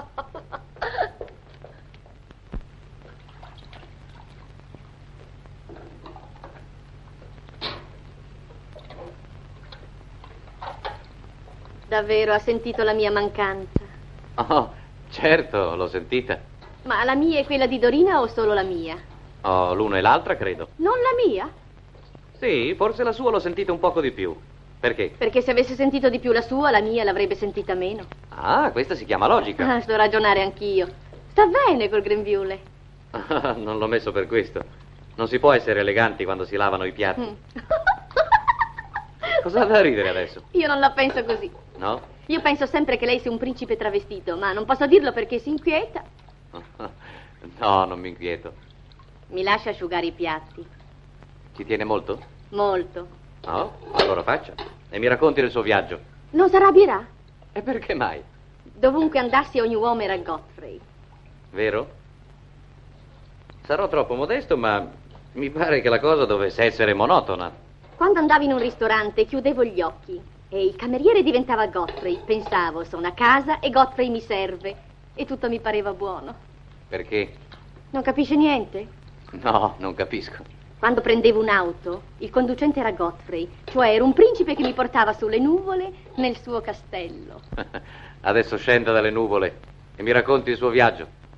Davvero ha sentito la mia mancanza? Oh, certo, l'ho sentita. Ma la mia è quella di Dorina o solo la mia? Oh, l'una e l'altra, credo. Non la mia? Sì, forse la sua l'ho sentita un poco di più. Perché? Perché se avesse sentito di più la sua, la mia l'avrebbe sentita meno. Ah, questa si chiama logica. Ah, sto ragionare anch'io. Sta bene col grembiule. Non l'ho messo per questo. Non si può essere eleganti quando si lavano i piatti. Mm. Cosa da ridere adesso? Io non la penso così. No? Io penso sempre che lei sia un principe travestito, ma non posso dirlo perché si inquieta. No, non mi inquieto. Mi lascia asciugare i piatti. Ci tiene molto? Molto. No? Allora faccia. E mi racconti del suo viaggio. Non s'arrabbierà? E perché mai? Dovunque andassi ogni uomo era Godfrey. Vero? Sarò troppo modesto, ma mi pare che la cosa dovesse essere monotona. Quando andavo in un ristorante chiudevo gli occhi e il cameriere diventava Godfrey. Pensavo, sono a casa e Godfrey mi serve. E tutto mi pareva buono. Perché? Non capisce niente? No, non capisco. Quando prendevo un'auto, il conducente era Godfrey, cioè era un principe che mi portava sulle nuvole nel suo castello. Adesso scenda dalle nuvole e mi racconti il suo viaggio.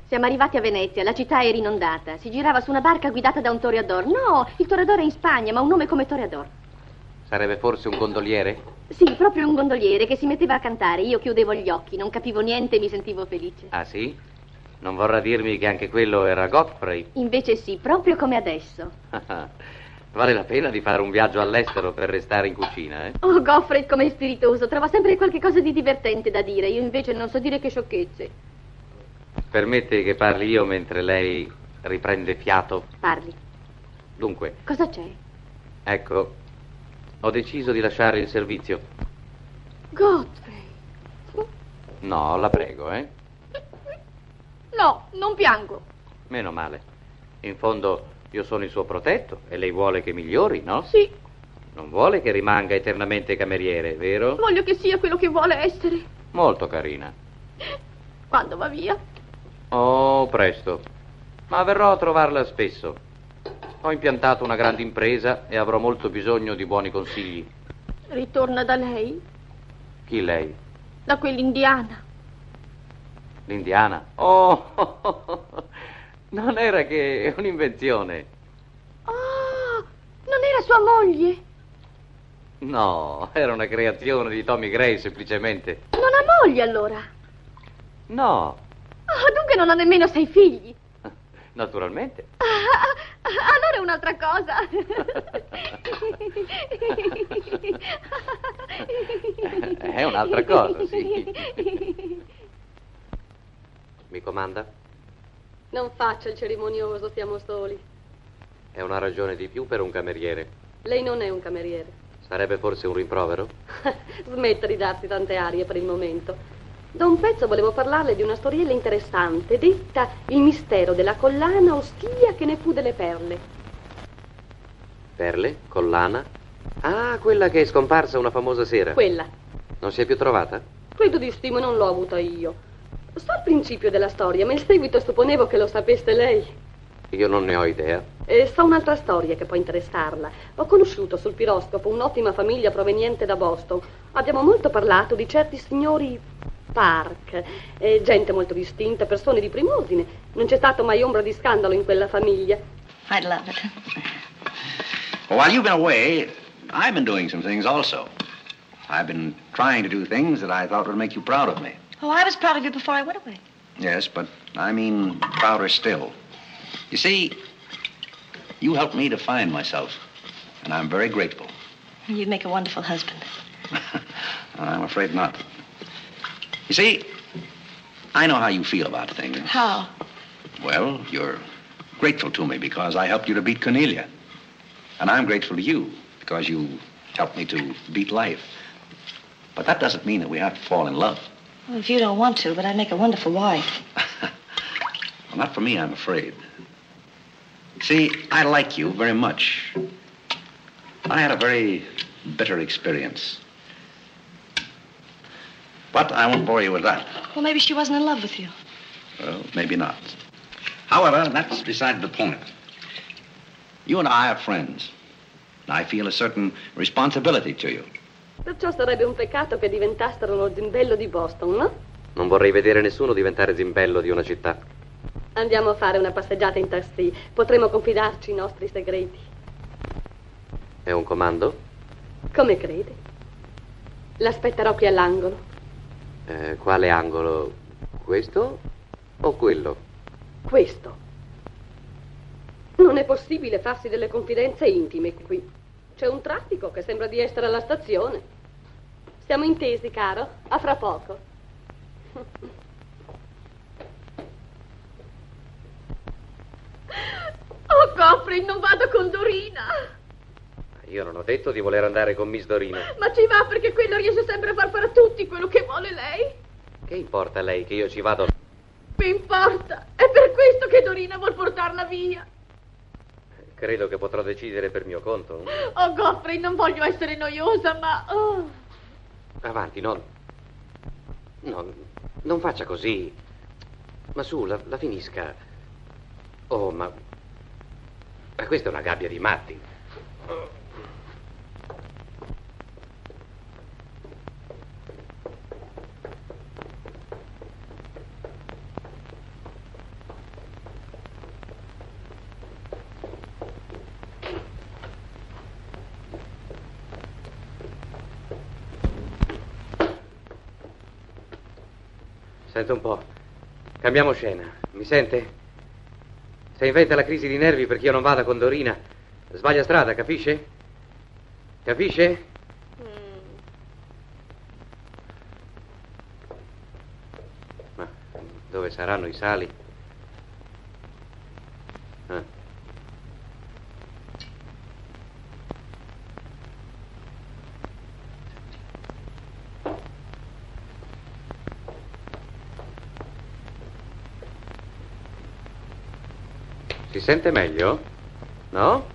Siamo arrivati a Venezia, la città era inondata. Si girava su una barca guidata da un toreador. No, il toreador è in Spagna, ma un nome come toreador. Sarebbe forse un gondoliere? Sì, proprio un gondoliere che si metteva a cantare. Io chiudevo gli occhi, non capivo niente e mi sentivo felice. Ah, sì? Non vorrà dirmi che anche quello era Godfrey? Invece sì, proprio come adesso. Vale la pena di fare un viaggio all'estero per restare in cucina, eh? Oh, Goffrey, com'è spiritoso. Trova sempre qualche cosa di divertente da dire. Io invece non so dire che sciocchezze. Permette che parli io mentre lei riprende fiato? Parli. Dunque. Cosa c'è? Ecco, ho deciso di lasciare il servizio. Godfrey. No, la prego, eh? No, non piango. Meno male. In fondo io sono il suo protetto e lei vuole che migliori, no? Sì. Non vuole che rimanga eternamente cameriere, vero? Voglio che sia quello che vuole essere. Molto carina. Quando va via? Oh, presto. Ma verrò a trovarla spesso. Ho impiantato una grande impresa e avrò molto bisogno di buoni consigli. Ritorna da lei? Chi lei? Da quell'indiana. L'indiana? Oh, non era che un'invenzione. Oh, non era sua moglie? No, era una creazione di Tommy Gray, semplicemente. Non ha moglie, allora? No. Oh, dunque non ha nemmeno sei figli? Naturalmente. Ah, allora è un'altra cosa. È un'altra cosa, sì. Mi comanda? Non faccia il cerimonioso, siamo soli. È una ragione di più per un cameriere. Lei non è un cameriere. Sarebbe forse un rimprovero? Smetta di darsi tante arie per il momento. Da un pezzo volevo parlarle di una storiella interessante, detta Il mistero della collana o stia che ne fu delle perle. Perle? Collana? Ah, quella che è scomparsa una famosa sera. Quella. Non si è più trovata? Credo di sì, ma non l'ho avuta io. So il principio della storia, ma il seguito supponevo che lo sapeste lei. Io non ne ho idea. E so un'altra storia che può interessarla. Ho conosciuto sul piroscopo un'ottima famiglia proveniente da Boston. Abbiamo molto parlato di certi signori Park, eh, gente molto distinta, persone di prim'ordine. Non c'è stato mai ombra di scandalo in quella famiglia. I'd love it. Well, while you've been away, I've been doing some things also. I've been trying to do things that I thought would make you proud of me. Oh, I was proud of you before I went away. Yes, but I mean prouder still. You see, you helped me to find myself, and I'm very grateful. You'd make a wonderful husband. I'm afraid not. You see, I know how you feel about things. How? Well, you're grateful to me because I helped you to beat Cornelia. And I'm grateful to you because you helped me to beat life. But that doesn't mean that we have to fall in love. Well, if you don't want to, but I'd make a wonderful wife. Well, not for me, I'm afraid. See, I like you very much. I had a very bitter experience. But I won't bore you with that. Well, maybe she wasn't in love with you. Well, maybe not. However, that's beside the point. You and I are friends. I feel a certain responsibility to you. Perciò sarebbe un peccato che diventassero lo zimbello di Boston, no? Non vorrei vedere nessuno diventare zimbello di una città. Andiamo a fare una passeggiata in taxi. Potremo confidarci i nostri segreti. È un comando? Come crede? L'aspetterò qui all'angolo. Eh, quale angolo? Questo o quello? Questo. Non è possibile farsi delle confidenze intime qui. C'è un traffico che sembra di essere alla stazione. Siamo intesi, caro? A fra poco. Oh, Goffrey, non vado con Dorina. Io non ho detto di voler andare con Miss Dorina. Ma ci va perché quello riesce sempre a far fare a tutti quello che vuole lei. Che importa a lei che io ci vado? Mi importa. È per questo che Dorina vuol portarla via. Credo che potrò decidere per mio conto. Oh, Goffrey, non voglio essere noiosa, ma... Oh. Avanti, non... Non... Non faccia così. Ma su, la, la finisca. Oh, ma... Ma questa è una gabbia di matti. Senta un po'. Cambiamo scena. Mi sente? Se inventa la crisi di nervi perché io non vada con Dorina, sbaglia strada, capisce? Capisce? Ma dove saranno i sali? Ah. Si sente meglio? No?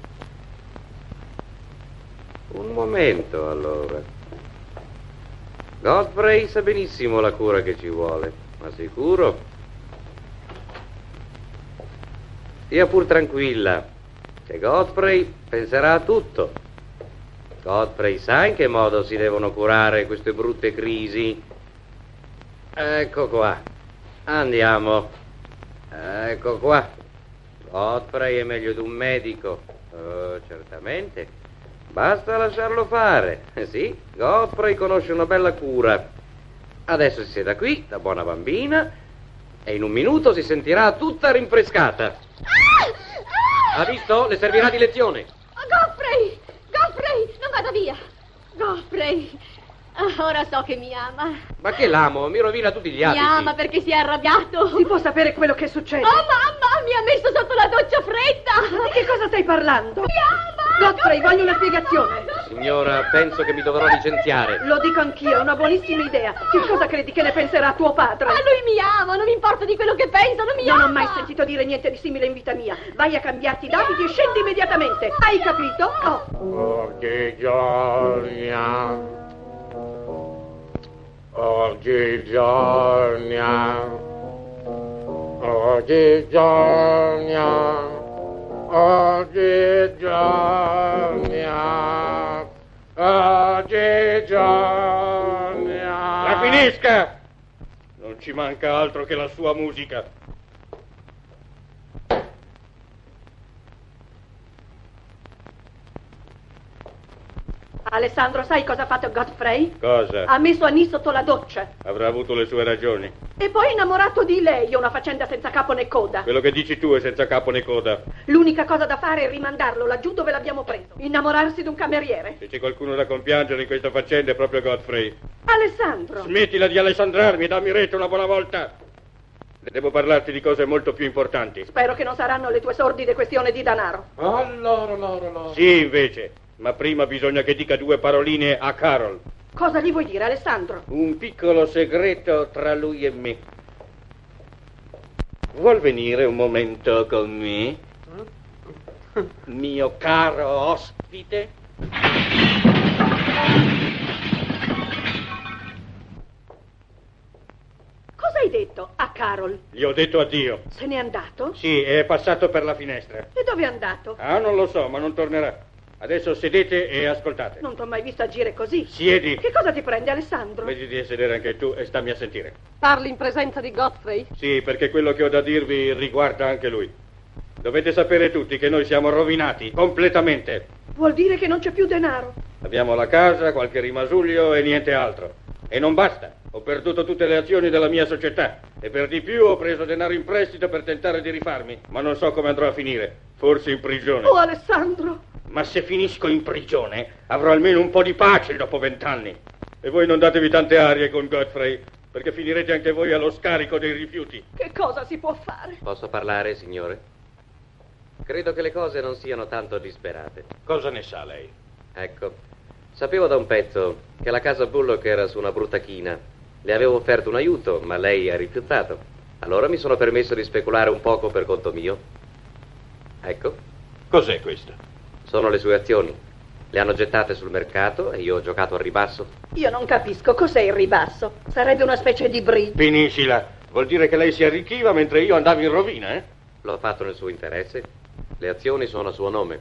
Un momento, allora. Godfrey sa benissimo la cura che ci vuole, ma sicuro? Stia pur tranquilla, che Godfrey penserà a tutto. Godfrey sa in che modo si devono curare queste brutte crisi. Ecco qua. Andiamo. Ecco qua. Godfrey è meglio di un medico. Oh, certamente. Basta lasciarlo fare. Eh sì, Godfrey conosce una bella cura. Adesso si sieda qui, da buona bambina, e in un minuto si sentirà tutta rinfrescata. Ha visto? Le servirà di lezione. Godfrey! Godfrey! Non vada via! Godfrey! Ah, ora so che mi ama. Ma che l'amo? Mi rovina tutti gli Mi abiti. ama perché si è arrabbiato. Si può sapere quello che succede? Oh, mamma! Mi ha messo sotto la doccia fredda! Di che cosa stai parlando? Mi ama! Godfrey, voglio una spiegazione. Signora, penso che mi dovrò licenziare. Lo dico anch'io, è una buonissima idea. Che cosa credi che ne penserà tuo padre? Ma lui mi ama, non mi importa di quello che pensa, non mi non ama! Non ho mai sentito dire niente di simile in vita mia. Vai a cambiarti d'abiti e scendi immediatamente. Hai capito? Oh. Oggi giornia. Oggi giornia. Oggi giornia. Oggi giornia. Oggi giornia. La finisca! Non ci manca altro che la sua musica. Alessandro, sai cosa ha fatto Godfrey? Cosa? Ha messo anni sotto la doccia. Avrà avuto le sue ragioni. E poi è innamorato di lei, è una faccenda senza capo né coda. Quello che dici tu è senza capo né coda. L'unica cosa da fare è rimandarlo laggiù dove l'abbiamo preso. Innamorarsi di un cameriere. Se c'è qualcuno da compiangere in questa faccenda è proprio Godfrey. Alessandro! Smettila di alessandrarmi, dammi retta una buona volta. Devo parlarti di cose molto più importanti. Spero che non saranno le tue sordide questioni di denaro. Allora, allora, allora. Sì, invece. Ma prima bisogna che dica due paroline a Carol. Cosa gli vuoi dire, Alessandro? Un piccolo segreto tra lui e me. Vuol venire un momento con me? Mio caro ospite? Cosa hai detto a Carol? Gli ho detto addio. Se n'è andato? Sì, è passato per la finestra. E dove è andato? Ah, non lo so, ma non tornerà. Adesso sedete e ascoltate. Non ti ho mai visto agire così. Siedi. Che cosa ti prende, Alessandro? Vedi di sedere anche tu e stammi a sentire. Parli in presenza di Godfrey? Sì, perché quello che ho da dirvi riguarda anche lui. Dovete sapere tutti che noi siamo rovinati, completamente. Vuol dire che non c'è più denaro? Abbiamo la casa, qualche rimasuglio e niente altro. E non basta. Ho perduto tutte le azioni della mia società. E per di più ho preso denaro in prestito per tentare di rifarmi. Ma non so come andrò a finire. Forse in prigione. Oh, Alessandro! Ma se finisco in prigione, avrò almeno un po' di pace dopo vent'anni. E voi non datevi tante arie con Godfrey, perché finirete anche voi allo scarico dei rifiuti. Che cosa si può fare? Posso parlare, signore? Credo che le cose non siano tanto disperate. Cosa ne sa lei? Ecco, sapevo da un pezzo che la casa Bullock era su una brutta china. Le avevo offerto un aiuto, ma lei ha rifiutato. Allora mi sono permesso di speculare un poco per conto mio. Ecco. Cos'è questo? Sono le sue azioni. Le hanno gettate sul mercato e io ho giocato al ribasso. Io non capisco cos'è il ribasso. Sarebbe una specie di bridge. Finiscila. Vuol dire che lei si arricchiva mentre io andavo in rovina, eh? L'ho fatto nel suo interesse. Le azioni sono a suo nome.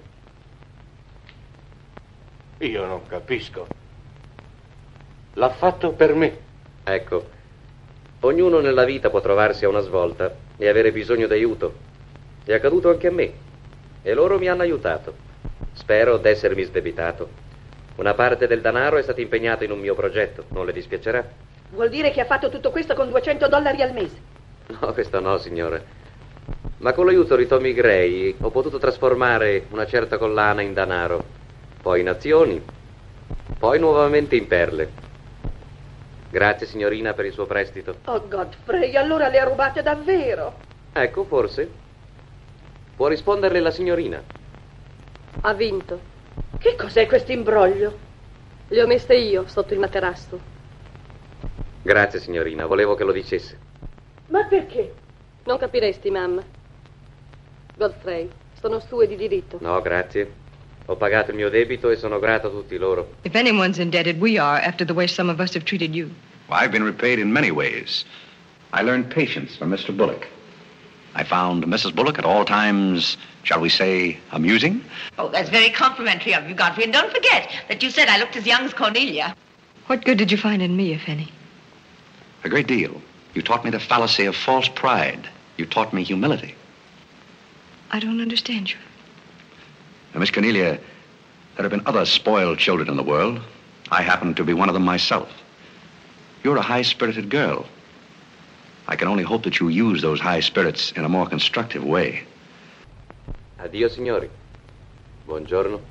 Io non capisco. L'ha fatto per me. Ecco, ognuno nella vita può trovarsi a una svolta e avere bisogno d'aiuto. È accaduto anche a me. E loro mi hanno aiutato. Spero d'essermi sdebitato. Una parte del denaro è stata impegnata in un mio progetto, non le dispiacerà? Vuol dire che ha fatto tutto questo con duecento dollari al mese? No, questo no, signore. Ma con l'aiuto di Tommy Gray ho potuto trasformare una certa collana in denaro, poi in azioni, poi nuovamente in perle. Grazie, signorina, per il suo prestito. Oh, Godfrey, allora le ha rubate davvero? Ecco, forse. Può risponderle la signorina. Ha vinto. Che cos'è questo imbroglio? Le ho messe io sotto il materasso. Grazie, signorina, volevo che lo dicesse. Ma perché? Non capiresti, mamma. Godfrey, sono sue di diritto. No, grazie. Ho pagato il mio debito e sono grato a tutti loro. If anyone's indebted, we are, after the way some of us have treated you. Well, I've been repaid in many ways. I learned patience from Mister Bullock. I found Missus Bullock at all times, shall we say, amusing. Oh, that's very complimentary of you, Godfrey. And don't forget that you said I looked as young as Cornelia. What good did you find in me, if any? A great deal. You taught me the fallacy of false pride. You taught me humility. I don't understand you. Now, Miss Cornelia, there have been other spoiled children in the world. I happen to be one of them myself. You're a high-spirited girl. I can only hope that you use those high spirits in a more constructive way. Addio, signori. Buongiorno.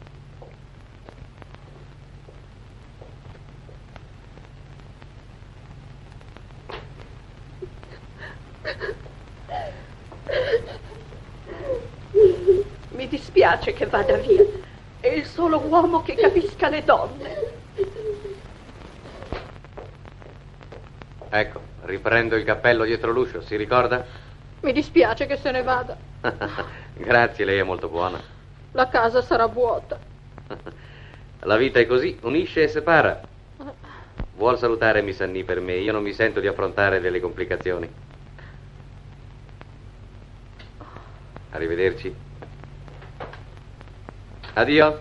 Mi dispiace che vada via. È il solo uomo che capisca le donne. Ecco, riprendo il cappello dietro l'uscio, si ricorda? Mi dispiace che se ne vada. Grazie, lei è molto buona. La casa sarà vuota. La vita è così, unisce e separa. Vuol salutare Miss Annie per me? Io non mi sento di affrontare delle complicazioni. Arrivederci. Addio.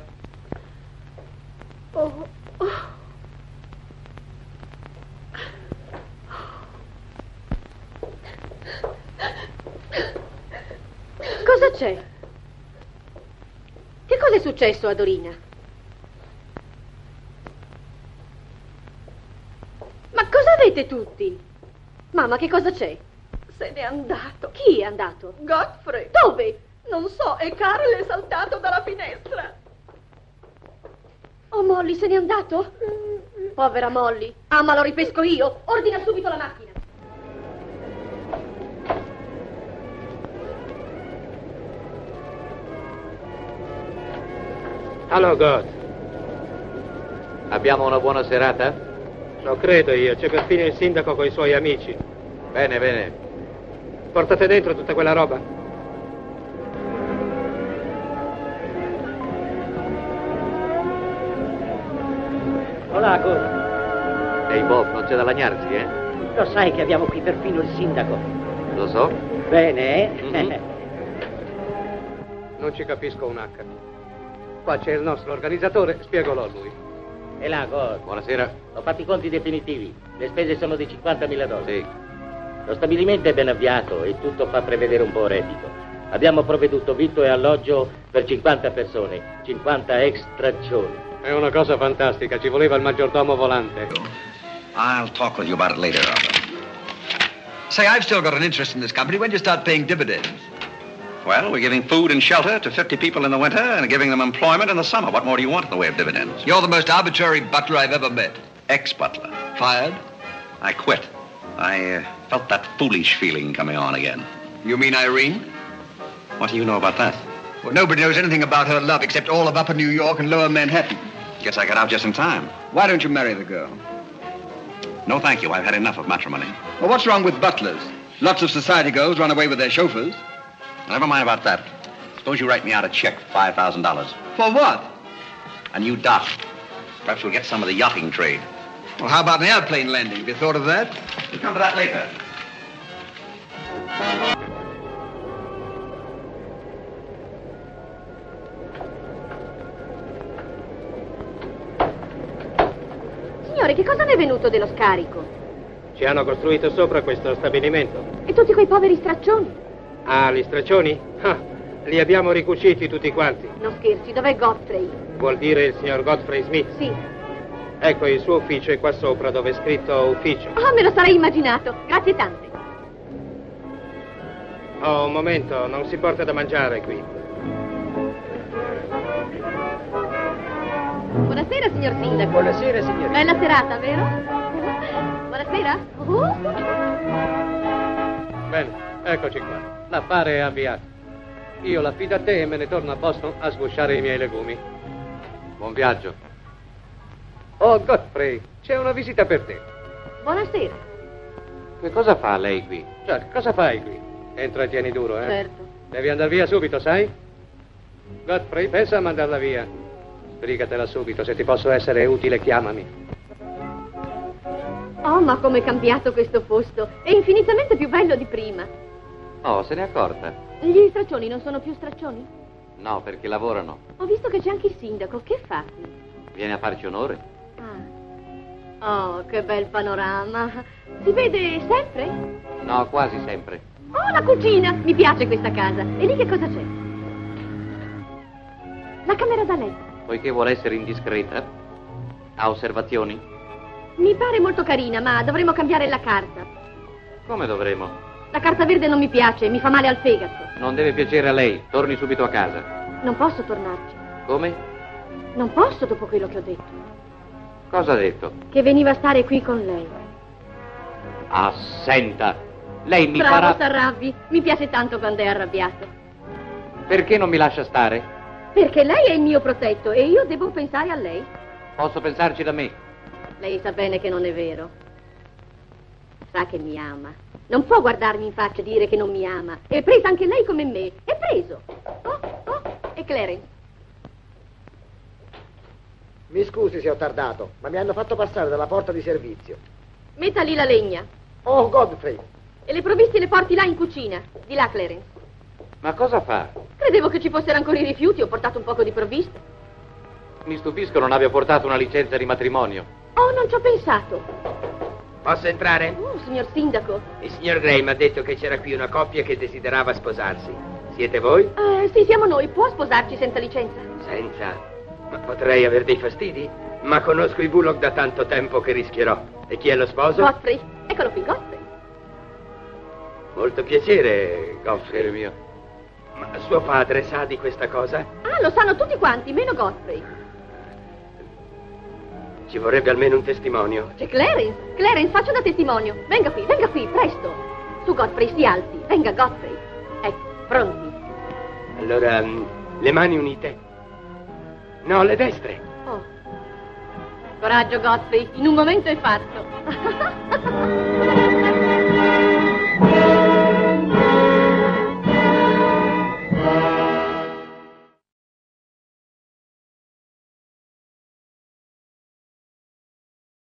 Oh, oh. Cosa c'è? Che cosa è successo a Dorina? Ma cosa avete tutti? Mamma, che cosa c'è? Se n'è andato. Chi è andato? Godfrey. Dove? Non so, e Carl è saltato dalla finestra. Oh, Molly, se n'è andato? Povera Molly. Ah, ma lo ripesco io. Ordina subito la macchina. Hello, God. Abbiamo una buona serata? Lo credo io, c'è perfino il sindaco con i suoi amici. Bene, bene. Portate dentro tutta quella roba. Hola, God. Ehi, Bob, non c'è da lagnarsi, eh? Lo sai che abbiamo qui perfino il sindaco. Lo so. Bene, eh? Mm-hmm. Non ci capisco un H. Qua c'è il nostro organizzatore, spiegalo a lui. E là, God. Buonasera. Ho fatto i conti definitivi. Le spese sono di cinquantamila dollari. Sì. Lo stabilimento è ben avviato e tutto fa prevedere un buon reddito. Abbiamo provveduto vitto e alloggio per cinquanta persone, cinquanta extraccioni. È una cosa fantastica, ci voleva il maggiordomo volante. I'll talk with you about it later, Arthur. Say, I've still got an interest in this company. When do you start paying dividends? Well, we're giving food and shelter to fifty people in the winter and giving them employment in the summer. What more do you want in the way of dividends? You're the most arbitrary butler I've ever met. Ex-butler. Fired? I quit. I uh, felt that foolish feeling coming on again. You mean Irene? What do you know about that? Well, nobody knows anything about her love except all of Upper New York and Lower Manhattan. Guess I got out just in time. Why don't you marry the girl? No, thank you. I've had enough of matrimony. Well, what's wrong with butlers? Lots of society girls run away with their chauffeurs. Never mind about that. Suppose you write me out a check for five thousand dollars. For what? A new dock. Perhaps we'll get some of the yachting trade. Well, how about an airplane landing? Have you thought of that? We'll come to that later. Signore, che cosa ne è venuto dello scarico? Ci hanno costruito sopra questo stabilimento. E tutti quei poveri straccioni? Ah, gli straccioni? Ah, li abbiamo ricuciti tutti quanti. Non scherzi, dov'è Godfrey? Vuol dire il signor Godfrey Smith? Sì. Ecco, il suo ufficio è qua sopra, dove è scritto ufficio. Oh, me lo sarei immaginato. Grazie tante. Oh, un momento, non si porta da mangiare qui. Buonasera, signor Sindaco. Buonasera, signorina. Bella serata, vero? Buonasera. Uh. Bene, eccoci qua. L'affare è avviato. Io l'affido a te e me ne torno a Boston a sgusciare i miei legumi. Buon viaggio. Oh, Godfrey, c'è una visita per te. Buonasera. Che cosa fa lei qui? Cioè, cosa fai qui? Entra e tieni duro, eh? Certo. Devi andare via subito, sai? Godfrey, pensa a mandarla via. Sbrigatela subito, se ti posso essere utile, chiamami. Oh, ma com'è cambiato questo posto. È infinitamente più bello di prima. Oh, se n'è accorta? Gli straccioni non sono più straccioni? No, perché lavorano. Ho visto che c'è anche il sindaco. Che fa qui? Viene a farci onore. Ah. Oh, che bel panorama. Si vede sempre? No, quasi sempre. Oh, la cucina! Mi piace questa casa. E lì che cosa c'è? La camera da letto. Poiché vuole essere indiscreta, ha osservazioni? Mi pare molto carina, ma dovremmo cambiare la carta. Come dovremo? La carta verde non mi piace, mi fa male al fegato. Non deve piacere a lei, torni subito a casa. Non posso tornarci. Come? Non posso dopo quello che ho detto. Cosa ha detto? Che veniva a stare qui con lei. Assenta! Lei mi Bravo, farà... s'arrabbi. Mi piace tanto quando è arrabbiato. Perché non mi lascia stare? Perché lei è il mio protetto e io devo pensare a lei. Posso pensarci da me. Lei sa bene che non è vero. Sa che mi ama. Non può guardarmi in faccia e dire che non mi ama. È presa anche lei come me. È preso. Oh, oh, e Clarence. Mi scusi se ho tardato, ma mi hanno fatto passare dalla porta di servizio. Metta lì la legna. Oh, Godfrey. E le provviste le porti là in cucina. Di là, Clarence. Ma cosa fa? Credevo che ci fossero ancora i rifiuti. Ho portato un poco di provviste. Mi stupisco non abbia portato una licenza di matrimonio. Oh, non ci ho pensato. Posso entrare? Oh, signor sindaco. Il signor Gray mi ha detto che c'era qui una coppia che desiderava sposarsi. Siete voi? Eh, sì, siamo noi. Può sposarci senza licenza? Senza? Ma potrei avere dei fastidi? Ma conosco i Bullock da tanto tempo che rischierò. E chi è lo sposo? Godfrey. Eccolo qui, Godfrey. Molto piacere, Godfrey. mio. Ma suo padre sa di questa cosa? Ah, lo sanno tutti quanti, meno Godfrey. Ci vorrebbe almeno un testimonio. C'è Clarence. Clarence, faccio da testimonio. Venga qui, venga qui, presto. Su, Godfrey, si alzi. Venga, Godfrey. Ecco, pronti. Allora, le mani unite. No, le destre. Oh. Coraggio, Godfrey. In un momento è fatto.